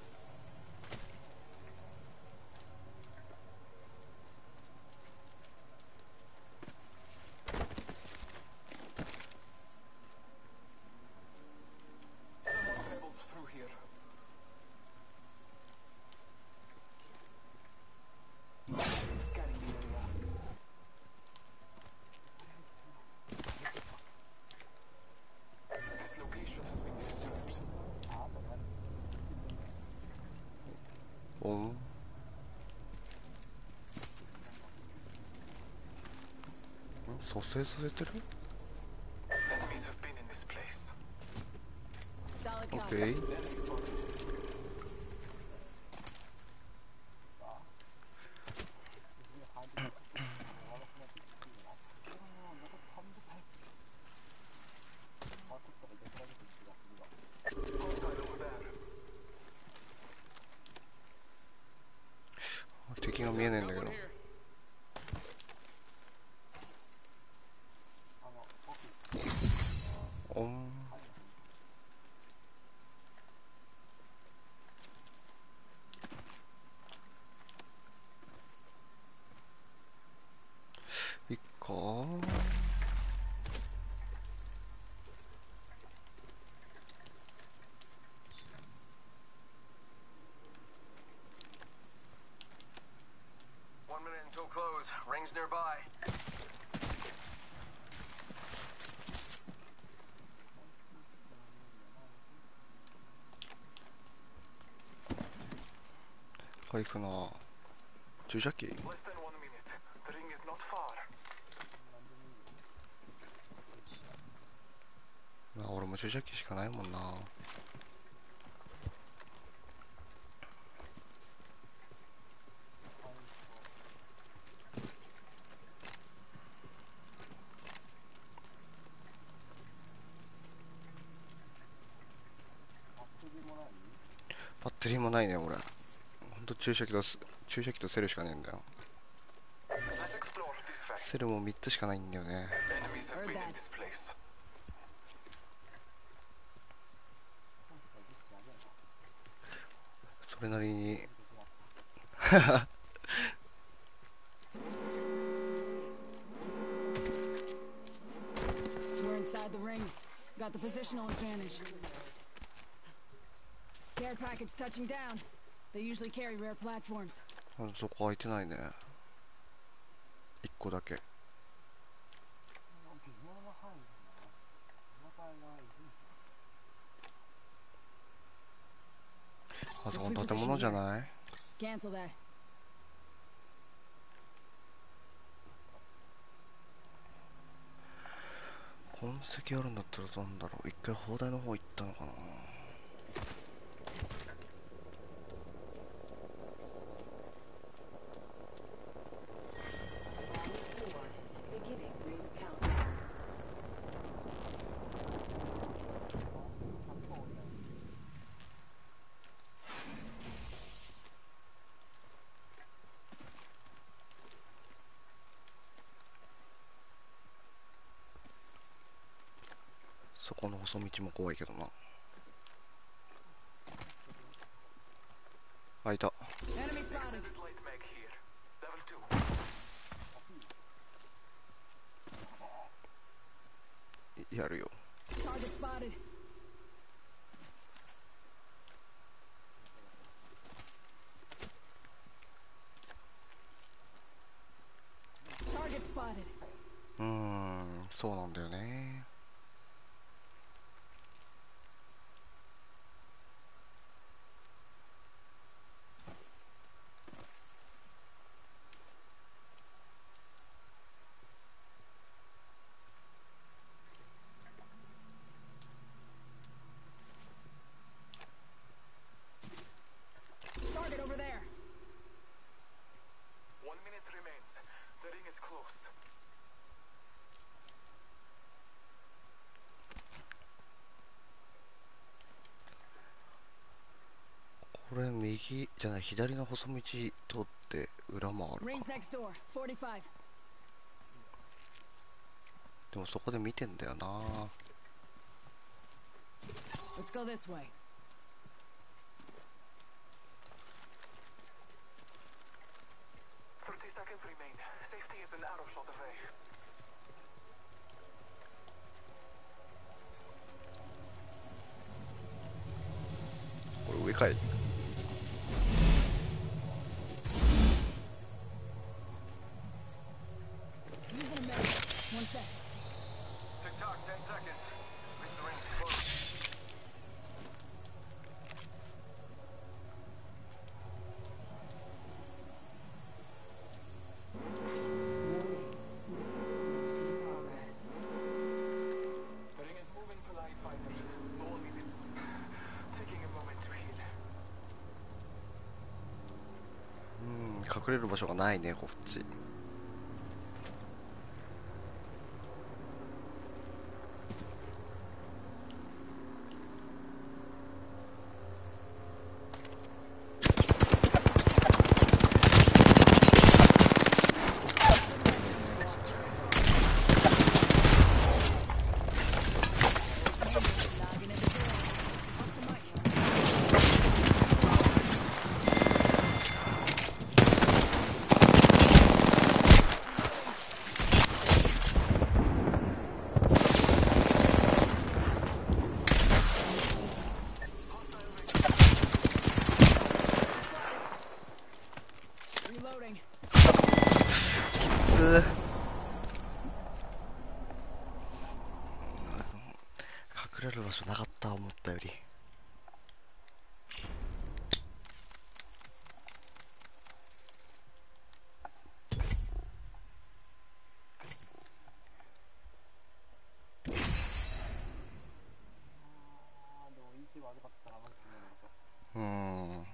蘇生させてる？ OK。敵が見えないんだけど。おん。いっか。 Close. Rings nearby. 回復な。注射器 Less than one minute. The ring is not far. な、俺も注射器しかないもんな。バッテリーもないね、俺。ほんと注射器とス、注射器とセルしかねえんだよ。 Let's explore this fact. セルもみっつしかないんだよね。 Enemies have Heard been in that. this place. それなりに We're inside the ring. Got the positional advantage. Care package touching down. They usually carry rare platforms. そこ空いてないね。いっこだけ。あそこの建物じゃない？ Cancel that. 痕跡あるんだったらなんだろう。一回砲台の方行ったのかな。そこの細道も怖いけどな。あ、いた。 Enemy spotted. Extended light mag here. Level two. いやるよ。 Target spotted. Target spotted. うーん、そうなんだよね。 Target over there. One minute remains. The ring is close. これ右じゃない、左の細道通って裏もある Rings か。 next door. forty-five. でもそこで見てんだよな。 Let's go this way. Thirty seconds remain. Safety is an arrow shot away. これ上かい。 Using a medic. One sec. Tick tock, ten seconds. Reach the ring's close. The ring is moving to light fighters. No one is in. Taking a moment to heal. うん、隠れる場所がないね、こっち。 Reloading. きつ。隠れる場所なかった思ったより。 うーん。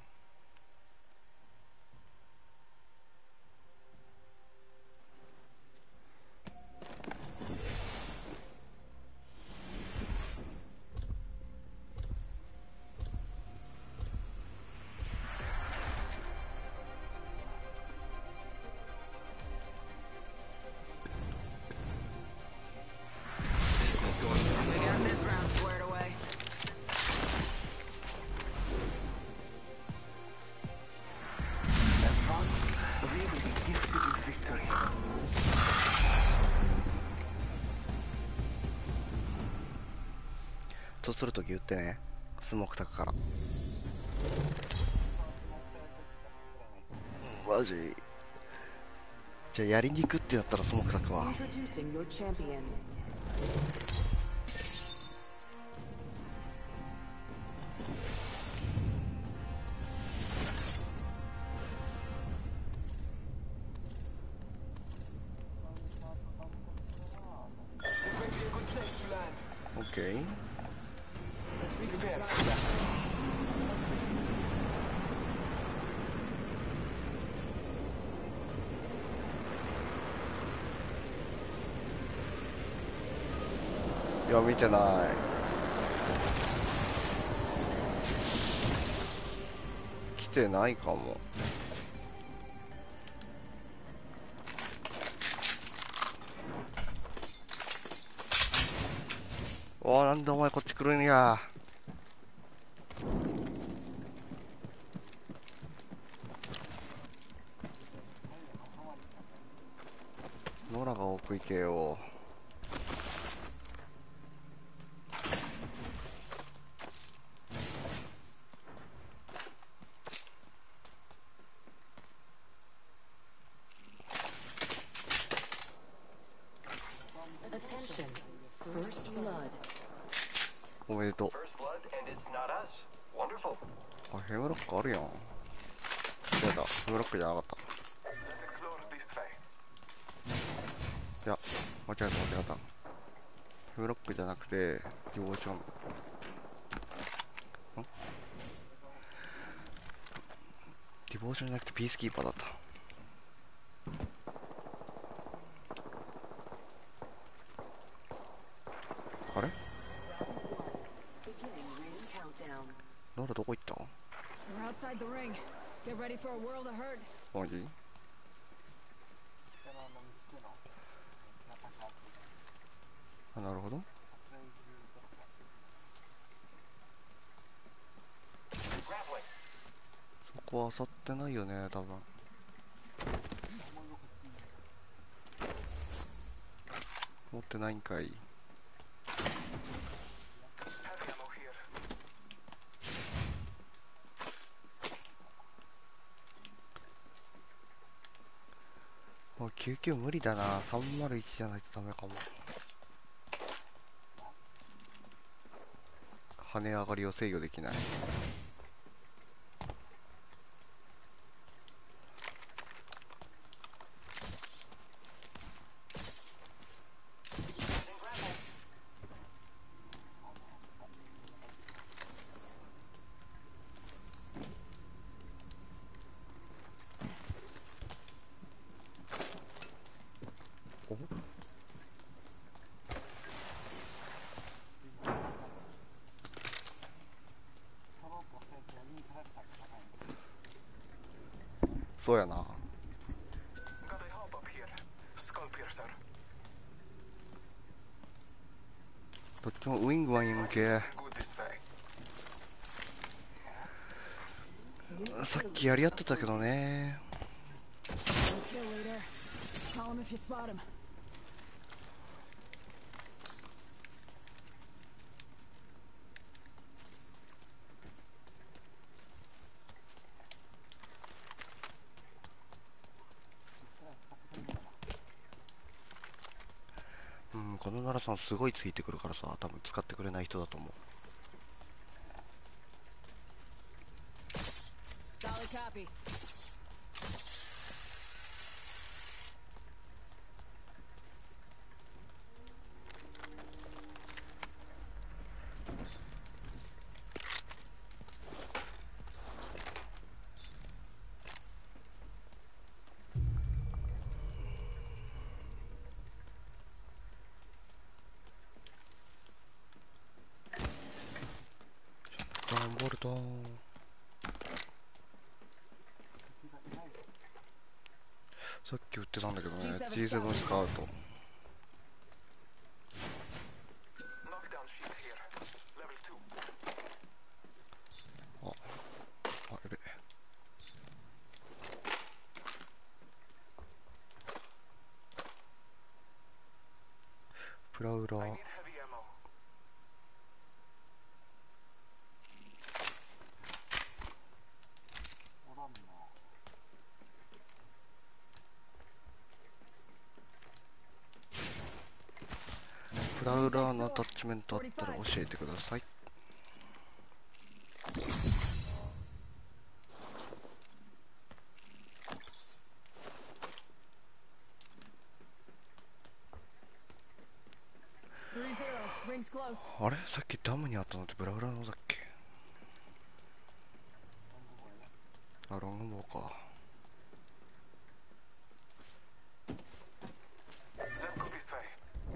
We got this round squared away. Everyone, we will be gifted with victory. とするとき言ってね、スモークタクから。マジ。じゃあやりに行くってなったらスモークタクは。 Introducing your champion. This may be a good place to land. オッケー。 Prepare for that. いや見てない。来てないかも。おー、なんでお前こっち来るんや。ノラが奥行けよ。 Attention. First blood. おめでとう。 First blood, and it's not us. Wonderful. あ、ヘムロックあるやん。やだ、ヘムロックじゃなかった。 Let's explore this way. いや、間違えた間違えた。ヘムロックじゃなくて、ディボーション。んディボーションじゃなくてピースキーパーだった。あれ Beginning ring countdown. ノラどこ行った？ We're outside the ring. Get ready for a world of hurt. マジ？あ、なるほど。 Grappling. そこは漁ってないよね、多分。持ってないんかい。 Heavy ammo here. あ、きゅうきゅう無理だな。さんまるいちじゃないとダメかも。跳ね上がりを制御できない。お？そうやな。 Got a hop up here. Skull piercer. どっちもウィングマンに向け。 Good this way. さっきやり合ってたけどね。 Kill leader. Call him if you spot him. うん、この奈良さんすごいついてくるからさ、多分使ってくれない人だと思う。 Solid copy. おさっき売ってたんだけどね、 ジーセブン スカウト。 Knockdown shield here. Level two. あ、あ、やべ。プラウラ I need heavy ammo. プラウラーのアタッチメントあったら教えてください。あれ、さっきダムにあったのってブラウラーのだっけ？あ、ロングボウか。 Let's go this way.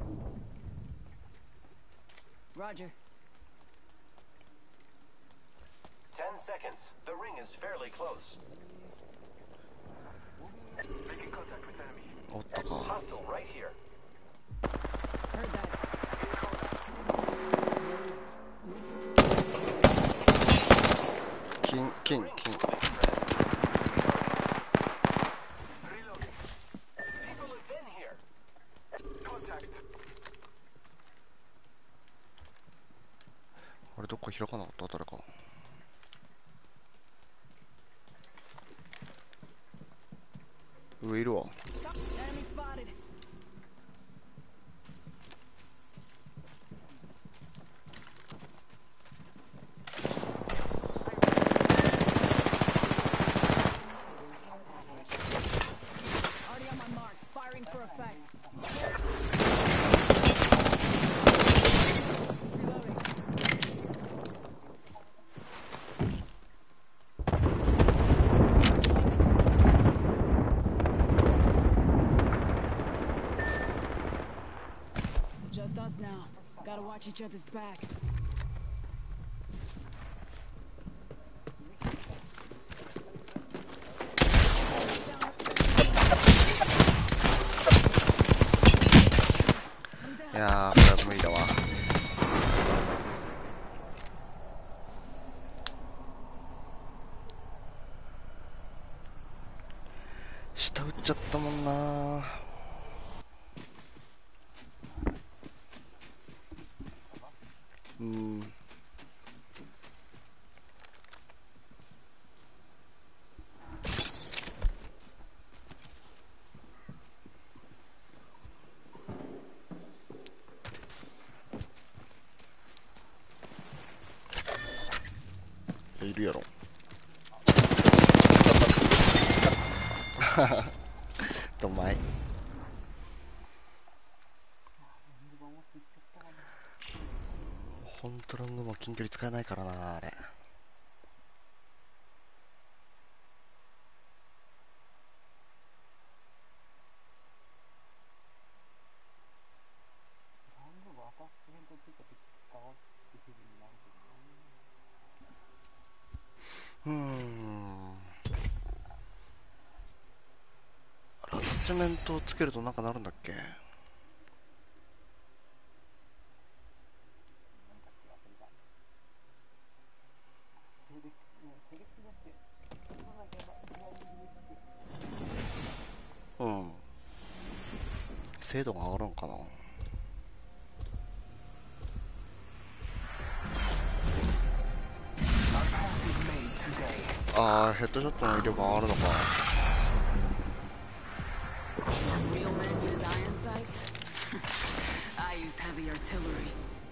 Roger. Ten seconds. The ring is fairly close. Making contact with enemy. おったか。 Hostile right here. Heard that. In contact. 金、金、金。 Reloading. People have been here. Contact. あれ、どっか開かなかった？誰か。上いるわ。 Enemy spotted. Already on my mark. Firing for effect. Reloading. Just us now. Gotta watch each other's back. I'm い down. やー、これは無理だわ。下打っちゃったもんなー。うーん。いるやろ。どんまい。ほんとロングも近距離使えないからなあれ。うーん。アタッチメントをつけるとなんかなるんだっけ？うん。精度が上がるんかな。ああ、ヘッドショットの威力が上がるのか。 Real men use iron sights. I use heavy artillery.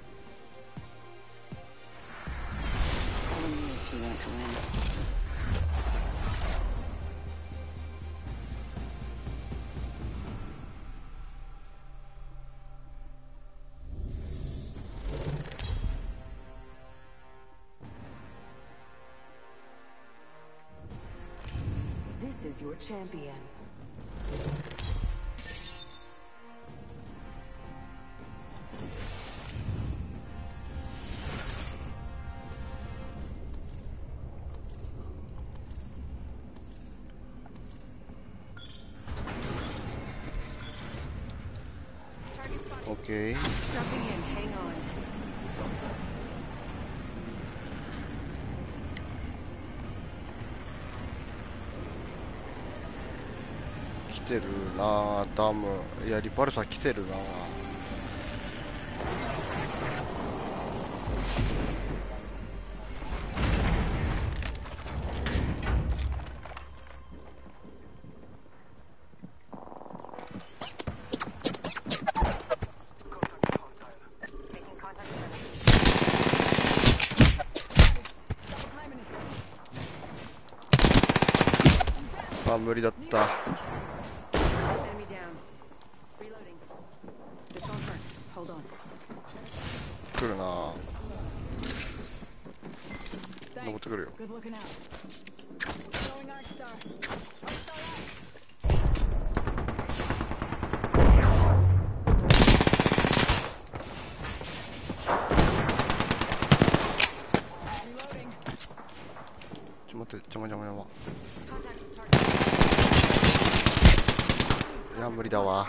Only if you want to win. This is your champion. オッケー。 Dropping in. Hang on. 来てるなダム。いやリパルサー来てるな。あ、無理だった。 Enemy down. Reloading. This one first. Hold on. 来るな。登っ Thanks. てくるよ。 Good looking out. Throwing Arc Star. Arc Star out. Reloading. ちょ待って、邪魔邪魔邪魔。 いや無理だわ。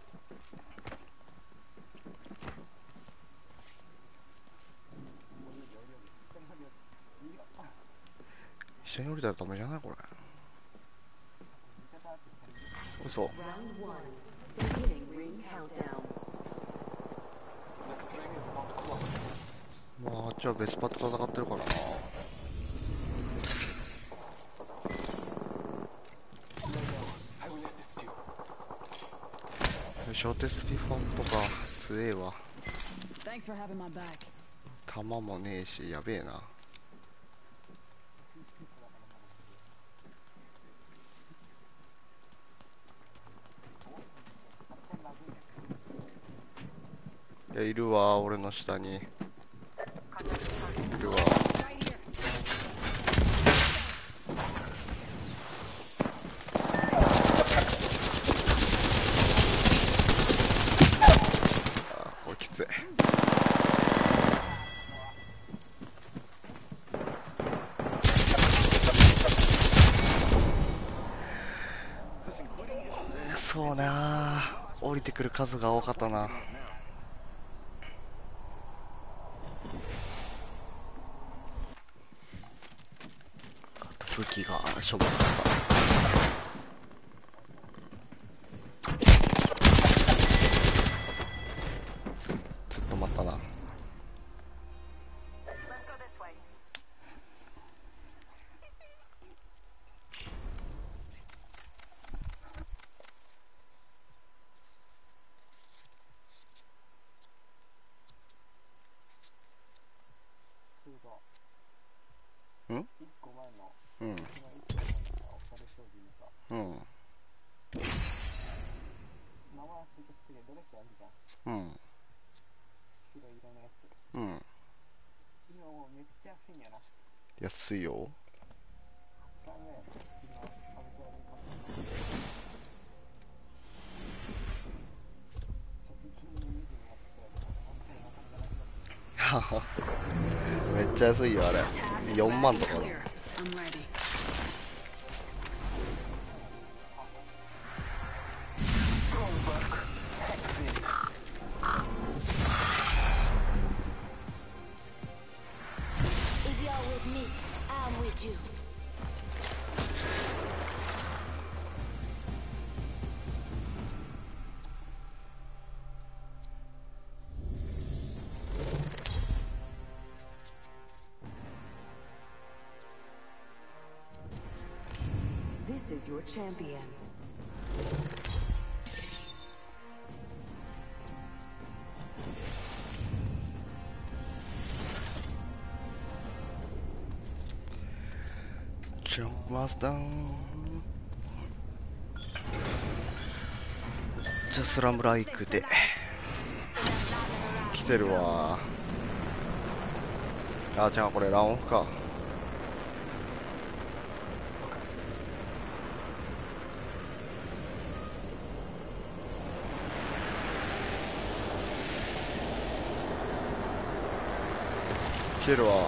一緒に降りたらダメじゃないこれ。嘘。 Round one. Beginning ring countdown. Next ring is not close. まああっちは別パッと戦ってるからな。 I will assist you. ショーテスピフォンとか強えわ。 Thanks for having my back. 弾もねえしやべえな。いやいるわ俺の下にいるわ。 きつい。そうな降りてくる数が多かったな。あと武器がしょぼかった。 ずっと待ったな。 うん？うん。うん。うん。うん。安いよ。めっちゃ安いよあれ。よんまんとかだ。 I'm ready. If you're with me, I'm with you. This is your champion. Jump was down. じゃあスラムライクで来てるわ。あ、じゃあこれランオフか。来てるわ。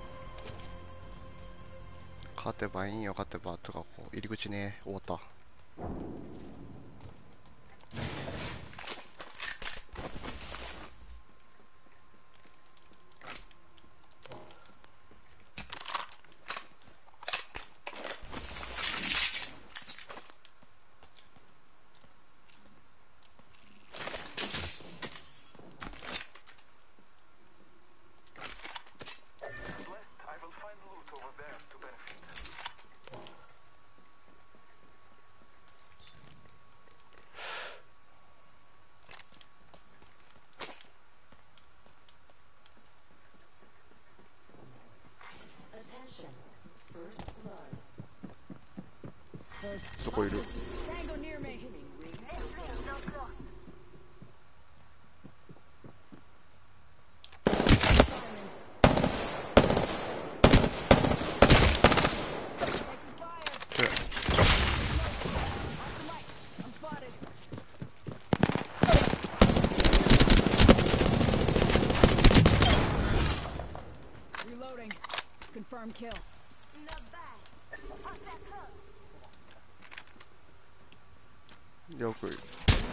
勝てばいいよ、勝てばとか、こう入り口ね、終わった。 Attention. First blood. First. そこいる。 Tango near me. Next ring, not close. Taking fire. ちょ Off the mic. I'm spotted. Reloading. Confirm kill. Not bad. Hostile close. よくいる。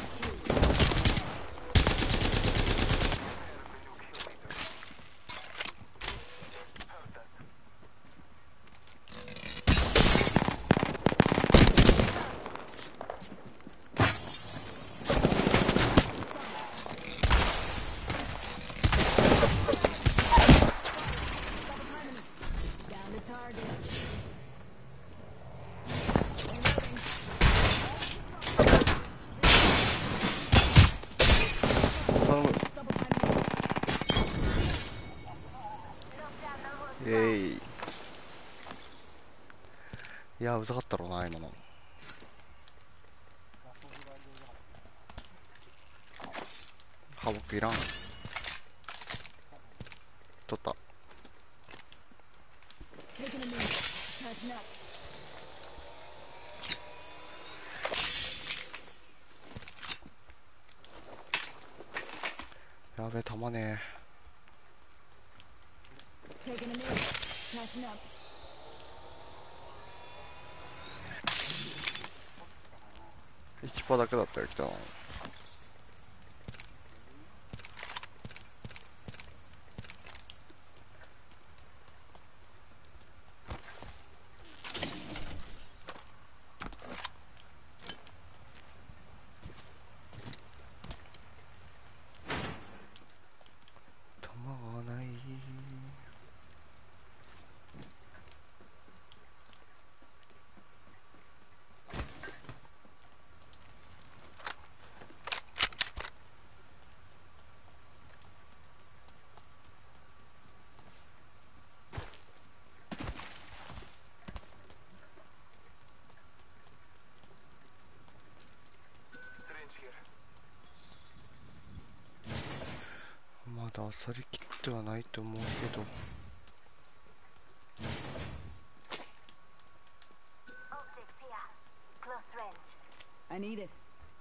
Down to target. Reloading. 頼む。 Double timing. Lockdown almost イエイ。いやうざかったろうな今の。ハボックいらん。取った。 Taking a minute. Catching up. やべえ弾ね Taking a minute. Catching up. え。いちパーだけだったよ来たの。弾がない。まだ漁りきってはないと思うけど。 optics here. Close range. I need it.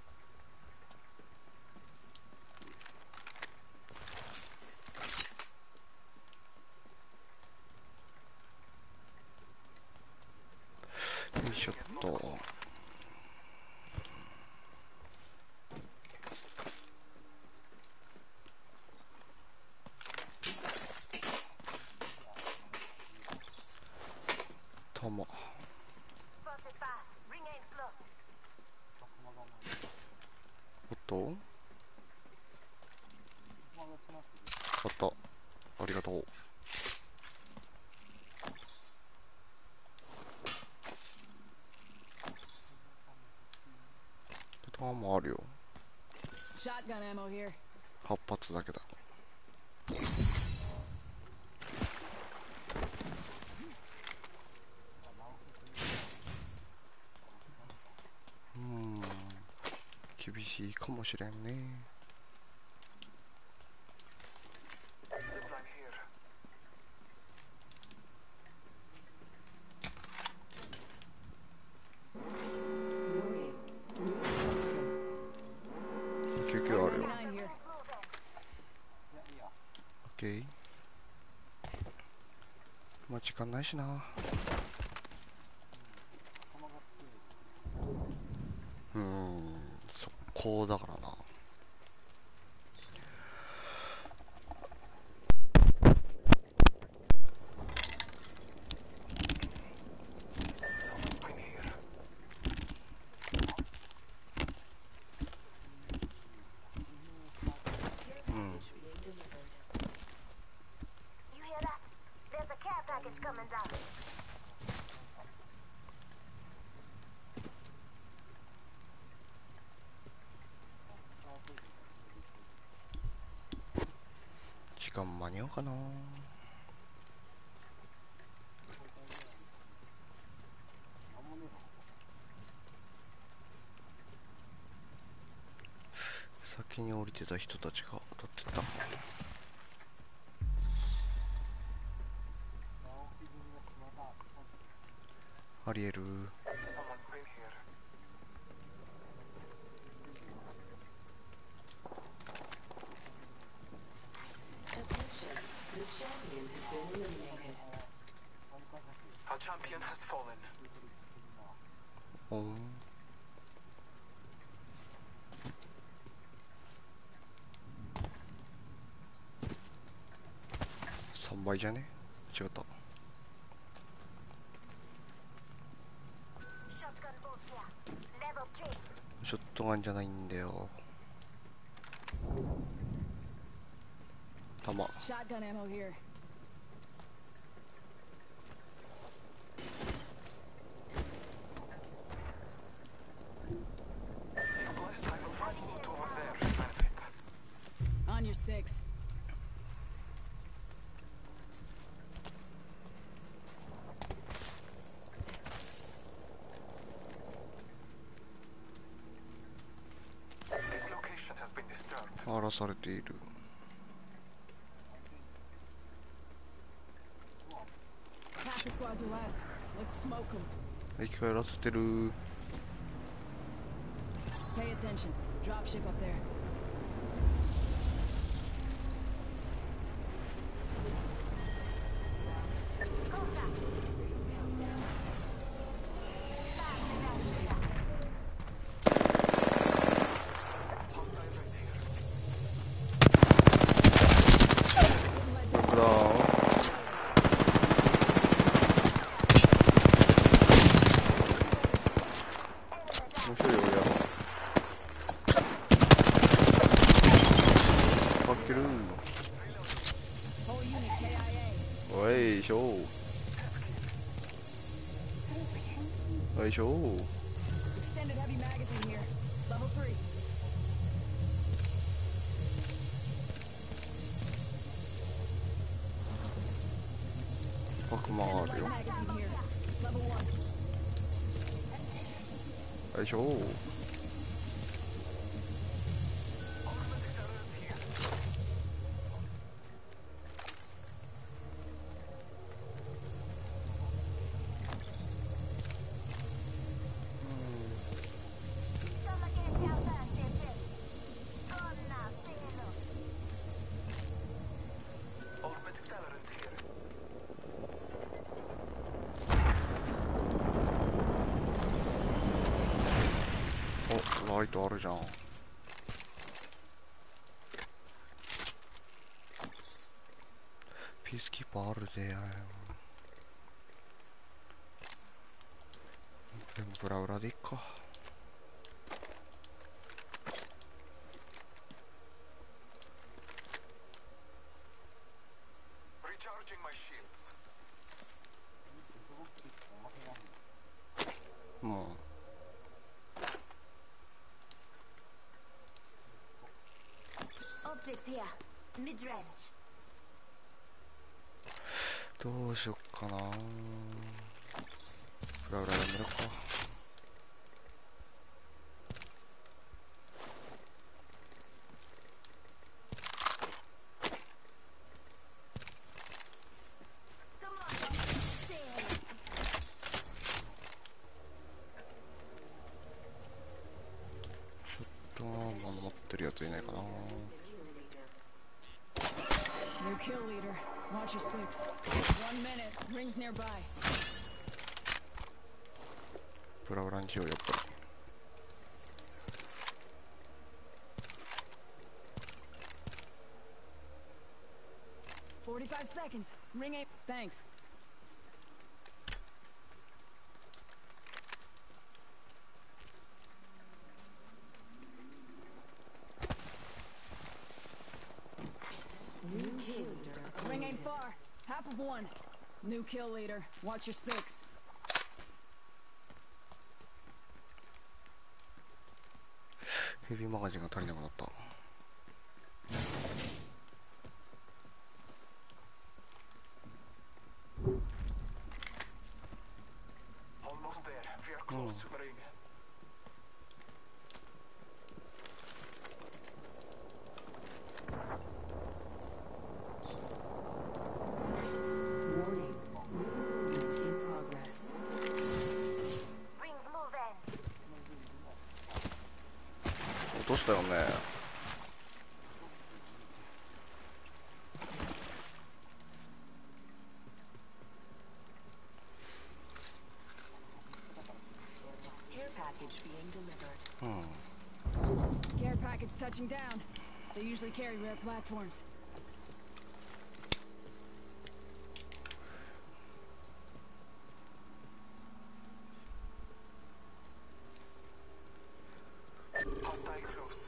よいしょっと。弾。 Spotted path. Ring ain't close. おっと。あった。ありがとう。弾もあるよ。 Shotgun ammo here. はっ発だけだ。うーん。厳しいかもしれんね。 Zipline here. Warning. 救急あるよ。 Nine here. オッケー。まあ時間ないしな。 うーん、速攻だからな。うん。 You hear that? There's a care package coming down. 時間間に合うかな。先に降りてた人たちが当たってった。ありえる。 Attention, the champion has been eliminated. Our champion has fallen. おん。さんばいじゃね？違った。 Shotgun bolts here. Level three. ショットガンじゃないんだよ。弾。 Shotgun ammo here. If blessed, I will find loot over there. Benefit. On your six. This location has been disturbed. 荒らされている。 Half the squads are left. Let's smoke them. 生き返らせてる。 Pay attention. Dropship up there. Hostile right here. ブラウン。 面白いよ、や。かける。 Whole unit K I A. おいしょ。おいしょ。 Extended heavy magazine here. Level three. 角間があるよ。 Magazine here. Level one. よいしょ。 Some against your back, that's it. Gone now, say hello. Ultimate accelerant here. お、ライトあるじゃん。ピースキーパーあるで。天ぷら裏でいっか。 Recharging my shields. もう Optics here. Mid-range. どうしよっかな。プラウラやめろか。 Come on, say hello. ちょっと物持ってるやついないかな。 New kill leader. Watch your six. One minute. Rings nearby. プラウラにしよう、やっぱり。 forty-five seconds. Ring eight. Thanks. New kill leader. Ring ain't far. Half of one. New kill leader. Watch your six. ヘビーマガジンが足りなくなった。 Almost there. We are close to the ring. Warning. Movement in progress. Rings moving. 落としたよね。 Care package being delivered. うん。 Care package touching down. They usually carry rare platforms. Hostile close.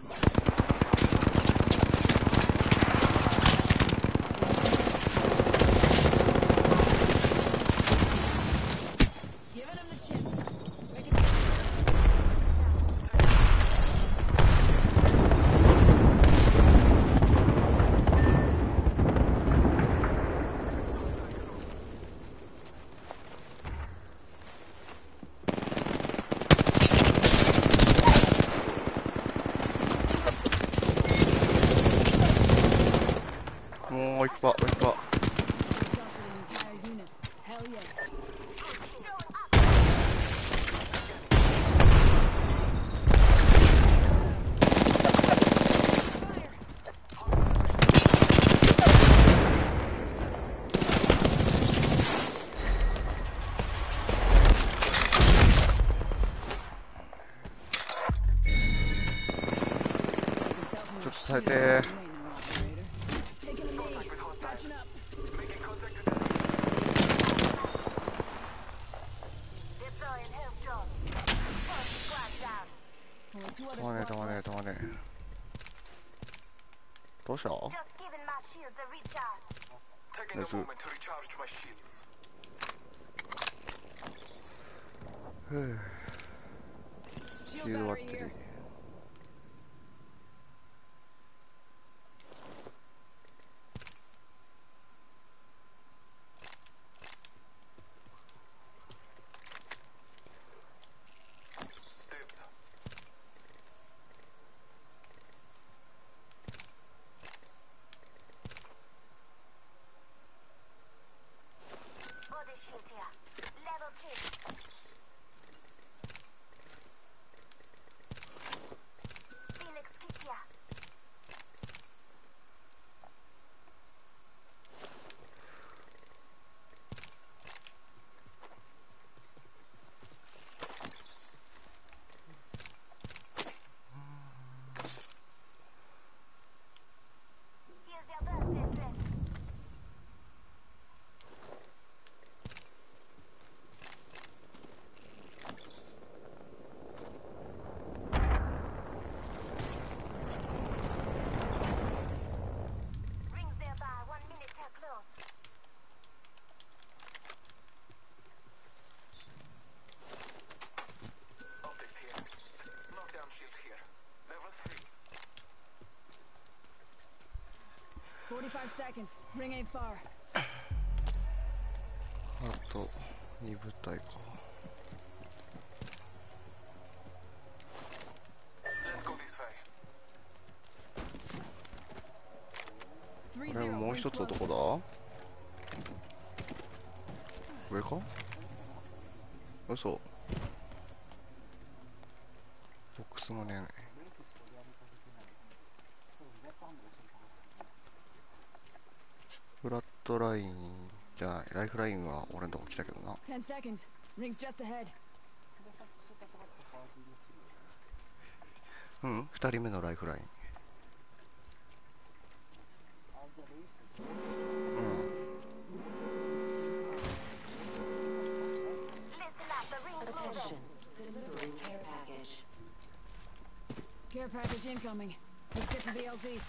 Giving him the shit. Make it. もう一羽、もう一羽。 Dusted an entire unit. Hell yeah. ちょっと耐えて。 Taking a knee. Patching up. Making contact with them. Deploying help drone. First squad down. Only two other 止まねえ squads 止まねえ left. 止まねえ。どうした？ Just giving my shields a recharge. Taking a Let's- moment to recharge my shields. ふぅ。 Shield シールバッ battery テリー here.。 Steps. Body shield here. Level two. Phoenix kit here. Here's your birthday present. Rings nearby. One minute till close. Optics here. Knockdown shield here. Level three. forty-five seconds. Ring ain't far. あとに部隊か。 Let's go this way. 3 これ 0. もう一つはどこだ？上か？嘘。ボックスもねえ。フラットラインじゃない、ライフラインは俺のとこ来たけどな。 ten seconds. Ring's just ahead. うん、二人目のライフライン。うん。 Care package incoming. Let's get to the L Z.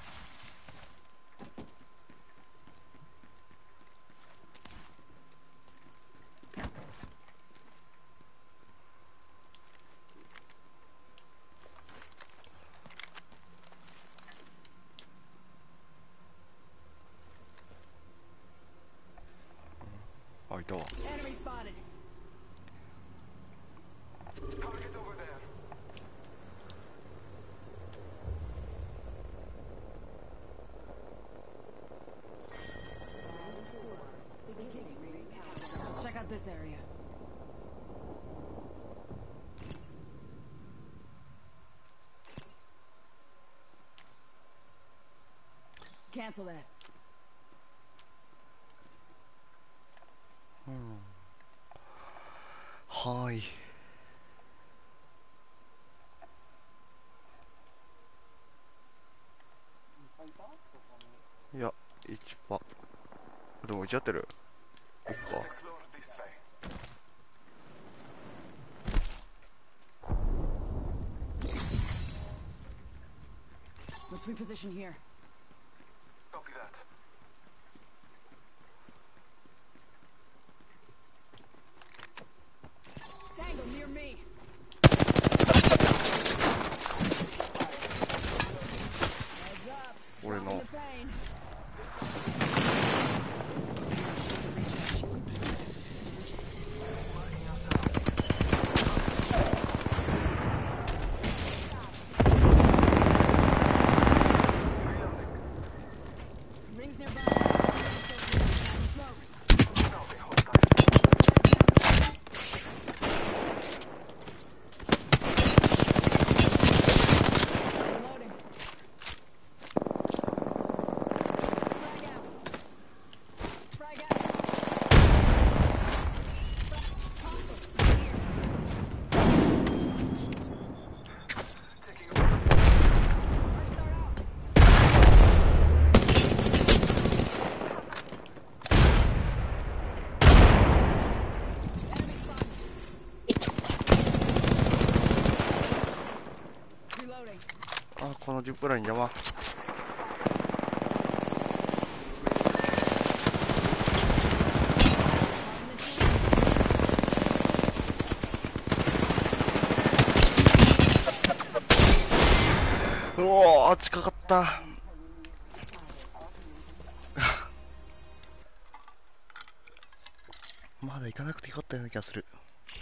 あ、いたわ。 Enemy spotted. Target over there. Let's check out this area. Cancel that. うん。はい。いや、いちパ。でも打ち合ってる。いっか。 Let's explore this way. Let's reposition here. Copy that. Tango near me. Heads up. 俺の The pain. Rings nearby. Smoke. Reloading. Frag out. Frag out. Hostile. Here. Taking over. Arc start out. Enemy spotted. Reloading. あ、このジップライン邪魔。うおー、近かった。まだ行かなくてよかったような気がする。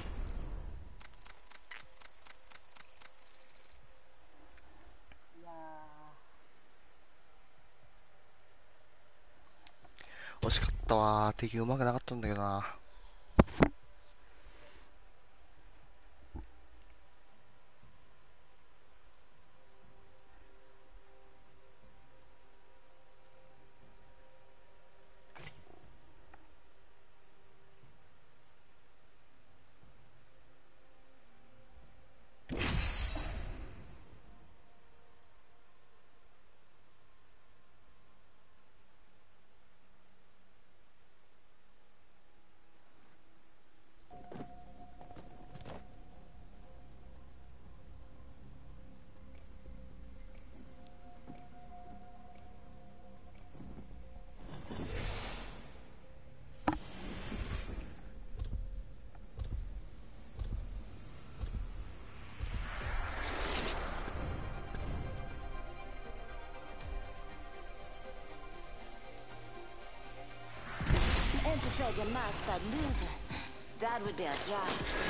惜しかったわー。敵うまくなかったんだけどな。 Said you march but loser. That would be a job.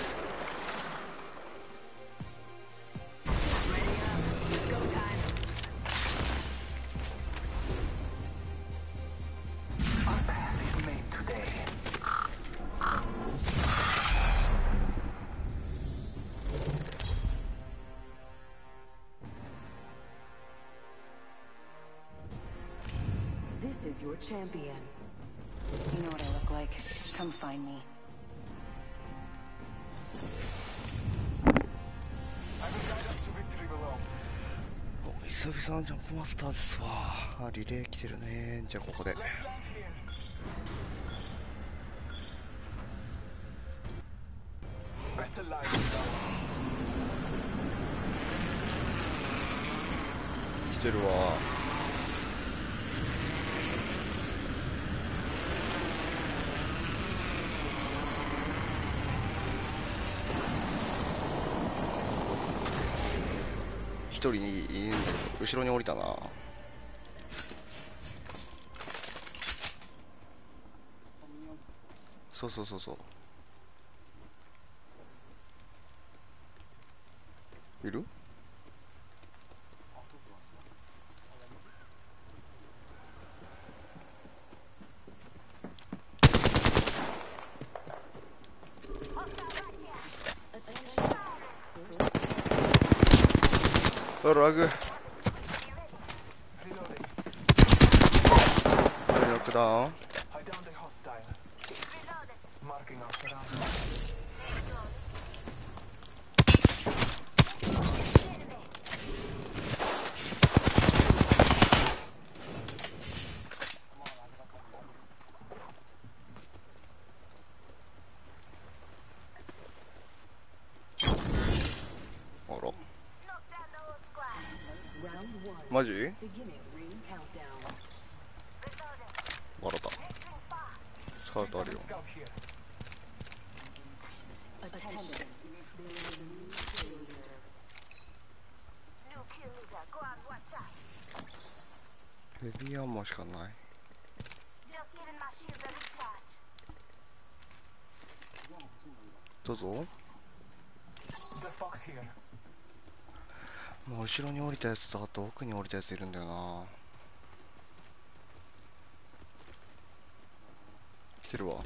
Ready up. It's go time. Our path is made today. This is your champion. You know what I look like. Come find me. I will guide us to victory below. お、久々のジャンプマスターですわ。あ、リレー来てるね。じゃあここで。 Let's land here. Better lie than die. てるわ。一人いるんだけど後ろに降りたな。そうそうそうそう。いる？あ、ラグ。ロックダウン。マジ？笑った。スカウトあるよ。ヘビーアンモしかない。どうぞ。もう後ろに降りたやつとあと奥に降りたやついるんだよな。来てるわ。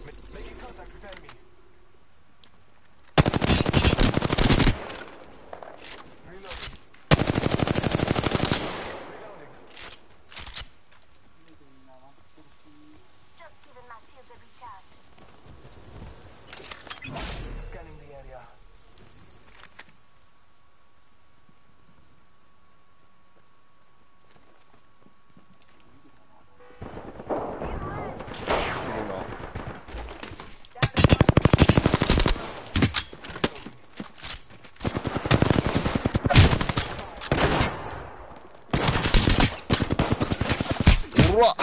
うわっ、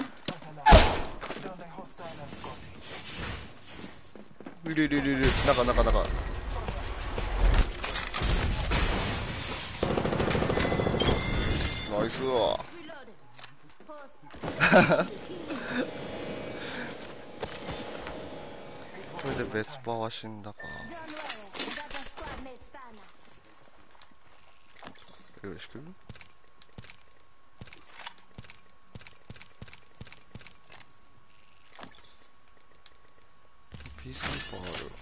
いるいるいるいる、中中中。ナイスわ。これで別パは死んだか。よろしく。ピースナイパーある。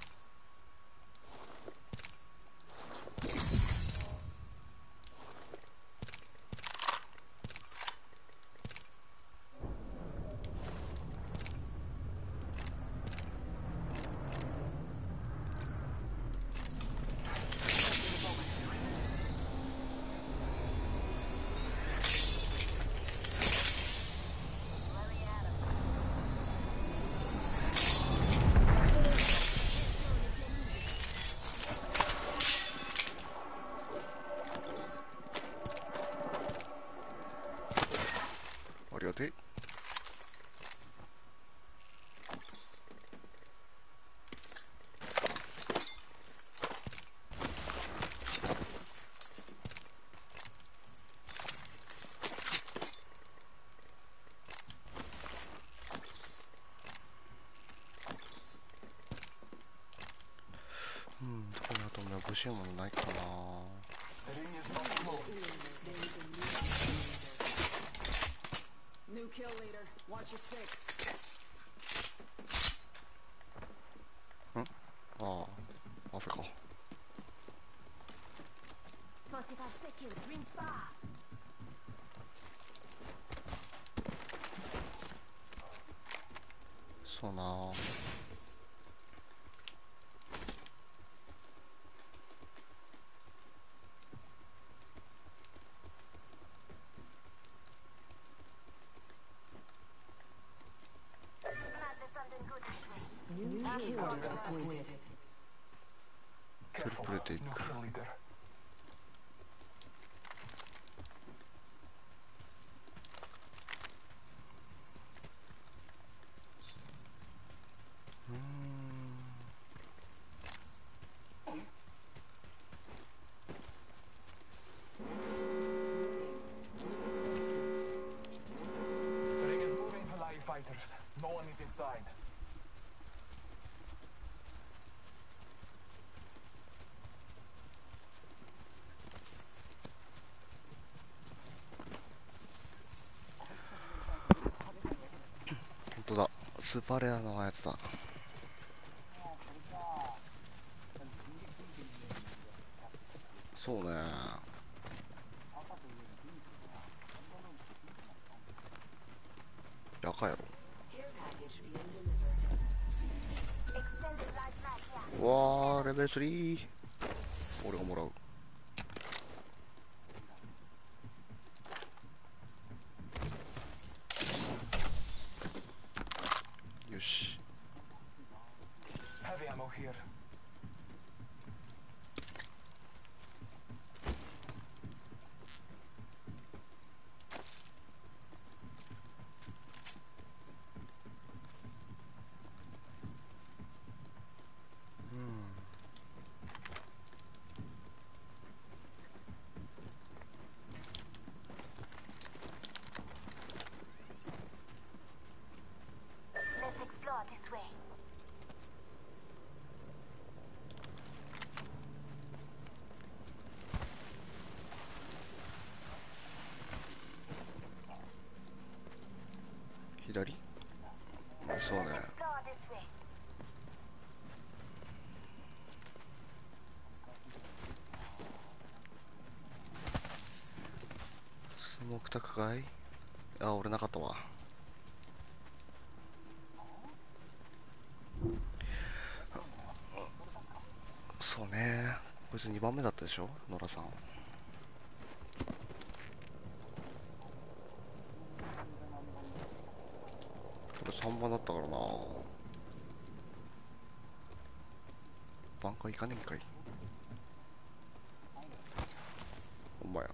ありがてえ。うん、そこにあとも欲しいものないかな。 New kill leader. Watch your six. ん？ああ、アフリカ。 forty-five seconds, ring spa. そうなあ。トリプルテイク。 fighters. No one is inside. 本当だ、スーパーレアのやつだ。そうね。赤やろ。 Care package being delivered. Extended large mag here. うわー、レベルスリー。俺がもらう。よし。 Heavy ammo here. Let's explore this way. 左？そうね。 Explore this way. スモーク宅かい？あ、俺なかったわ。そうね。こいつにばんめだったでしょ、ノラさん。これさんばんだったからな。挽回いかねえんかい。ほんまや。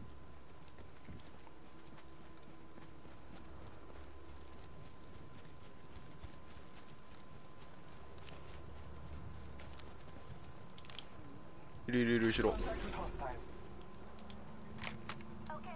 いるいるいる、後ろ。 Contact with hostile. Okay.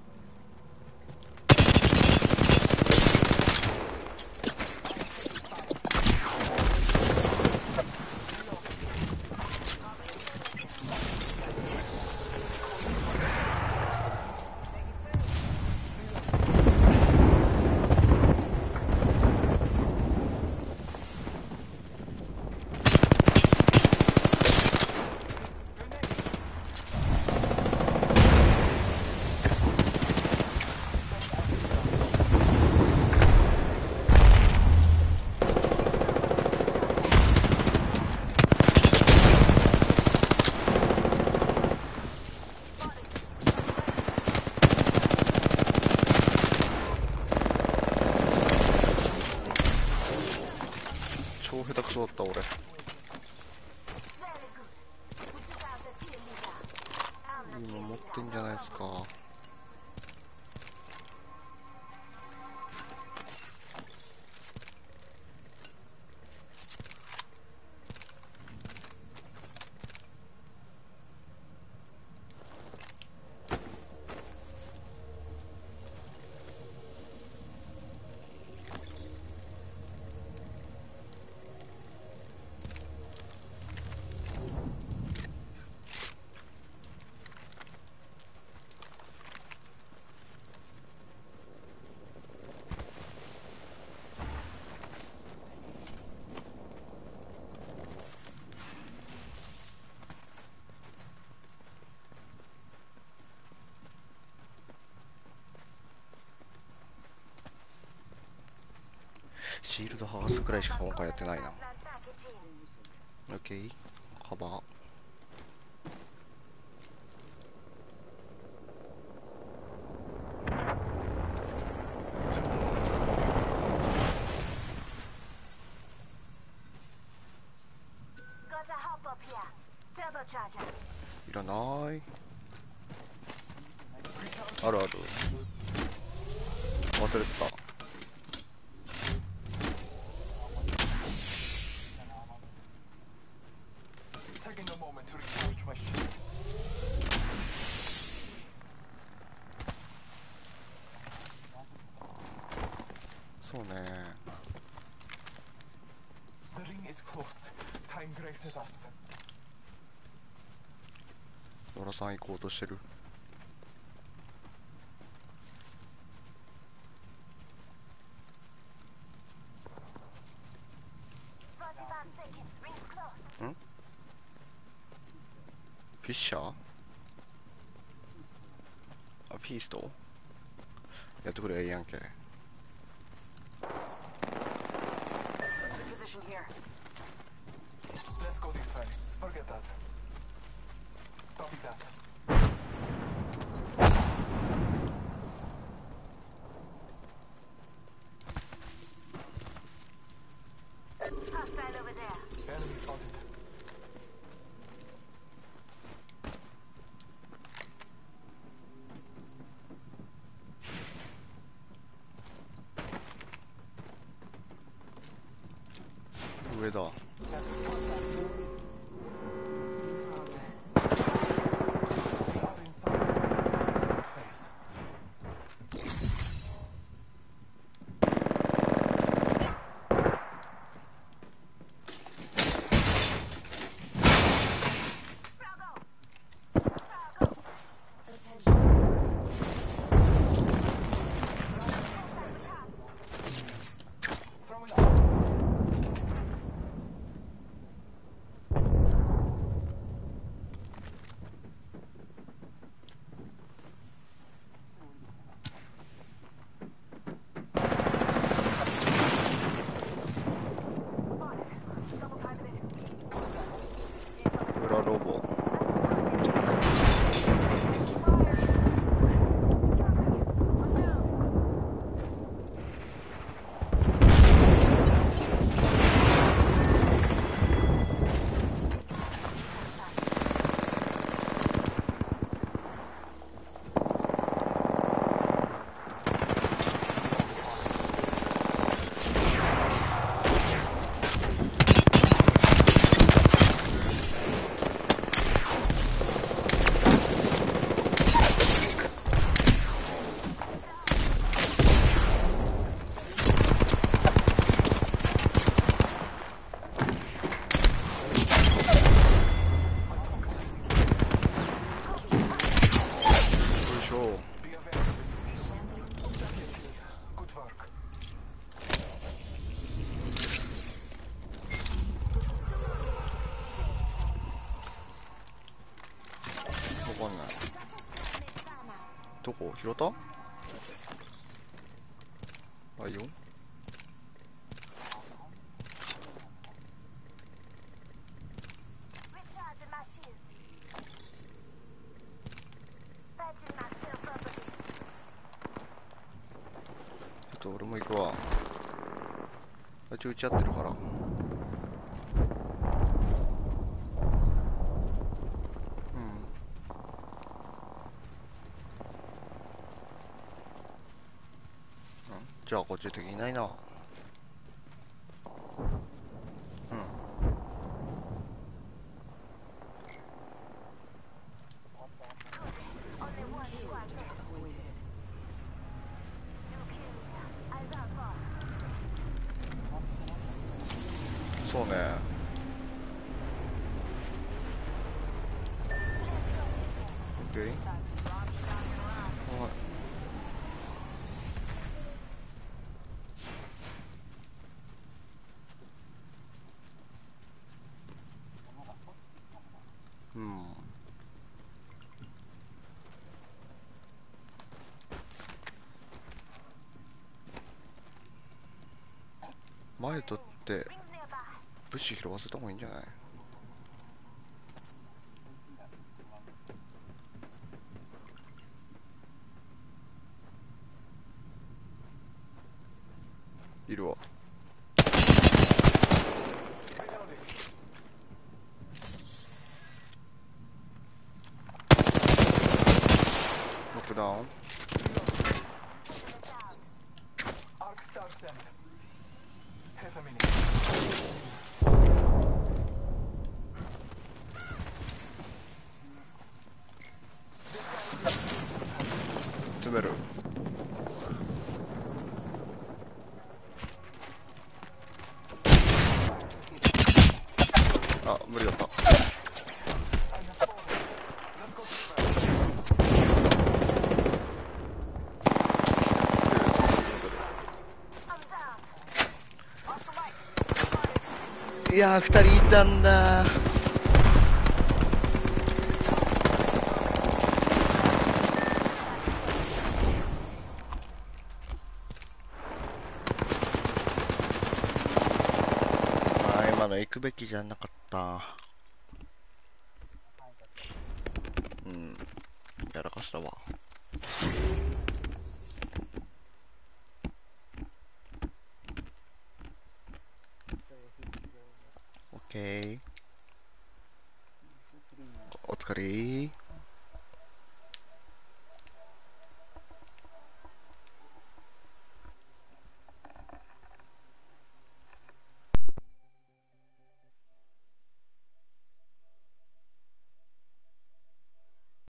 超下手くそだった俺。 Very good. We took out the kill leader. I'm the 今 kill 持ってん leader. じゃないですか。シールド剥がすくらいしか今回やってないな。 Plant package in. オッケー。カバー。 Got a hop up here. Turbocharger. いらない。あるある。忘れてた。 Taking a moment to recharge my shields. そそうね。 The ring is close. Time graces us. 野良さん行こうとしてる。ん？フィッシャー？あ、フィースト？やってくれええやんけ。 Position here. Let's go this way. Forget that. Copy that. Hostile over there. Enemy spotted. Where da? Doko? 拾った？あ、いいよ。ちょっと俺も行くわ。あいつ打ち合ってるから。じゃあこっち敵いないな。うん。そうね。オッケー。うん。前取って物資拾わせた方がいいんじゃない？いるわ。ロックダウン。詰める。 あ、無理だった。いやー、二人いたんだー。あー、今の行くべきじゃなかった。うん、やらかしたわ。オッケー。お疲れー。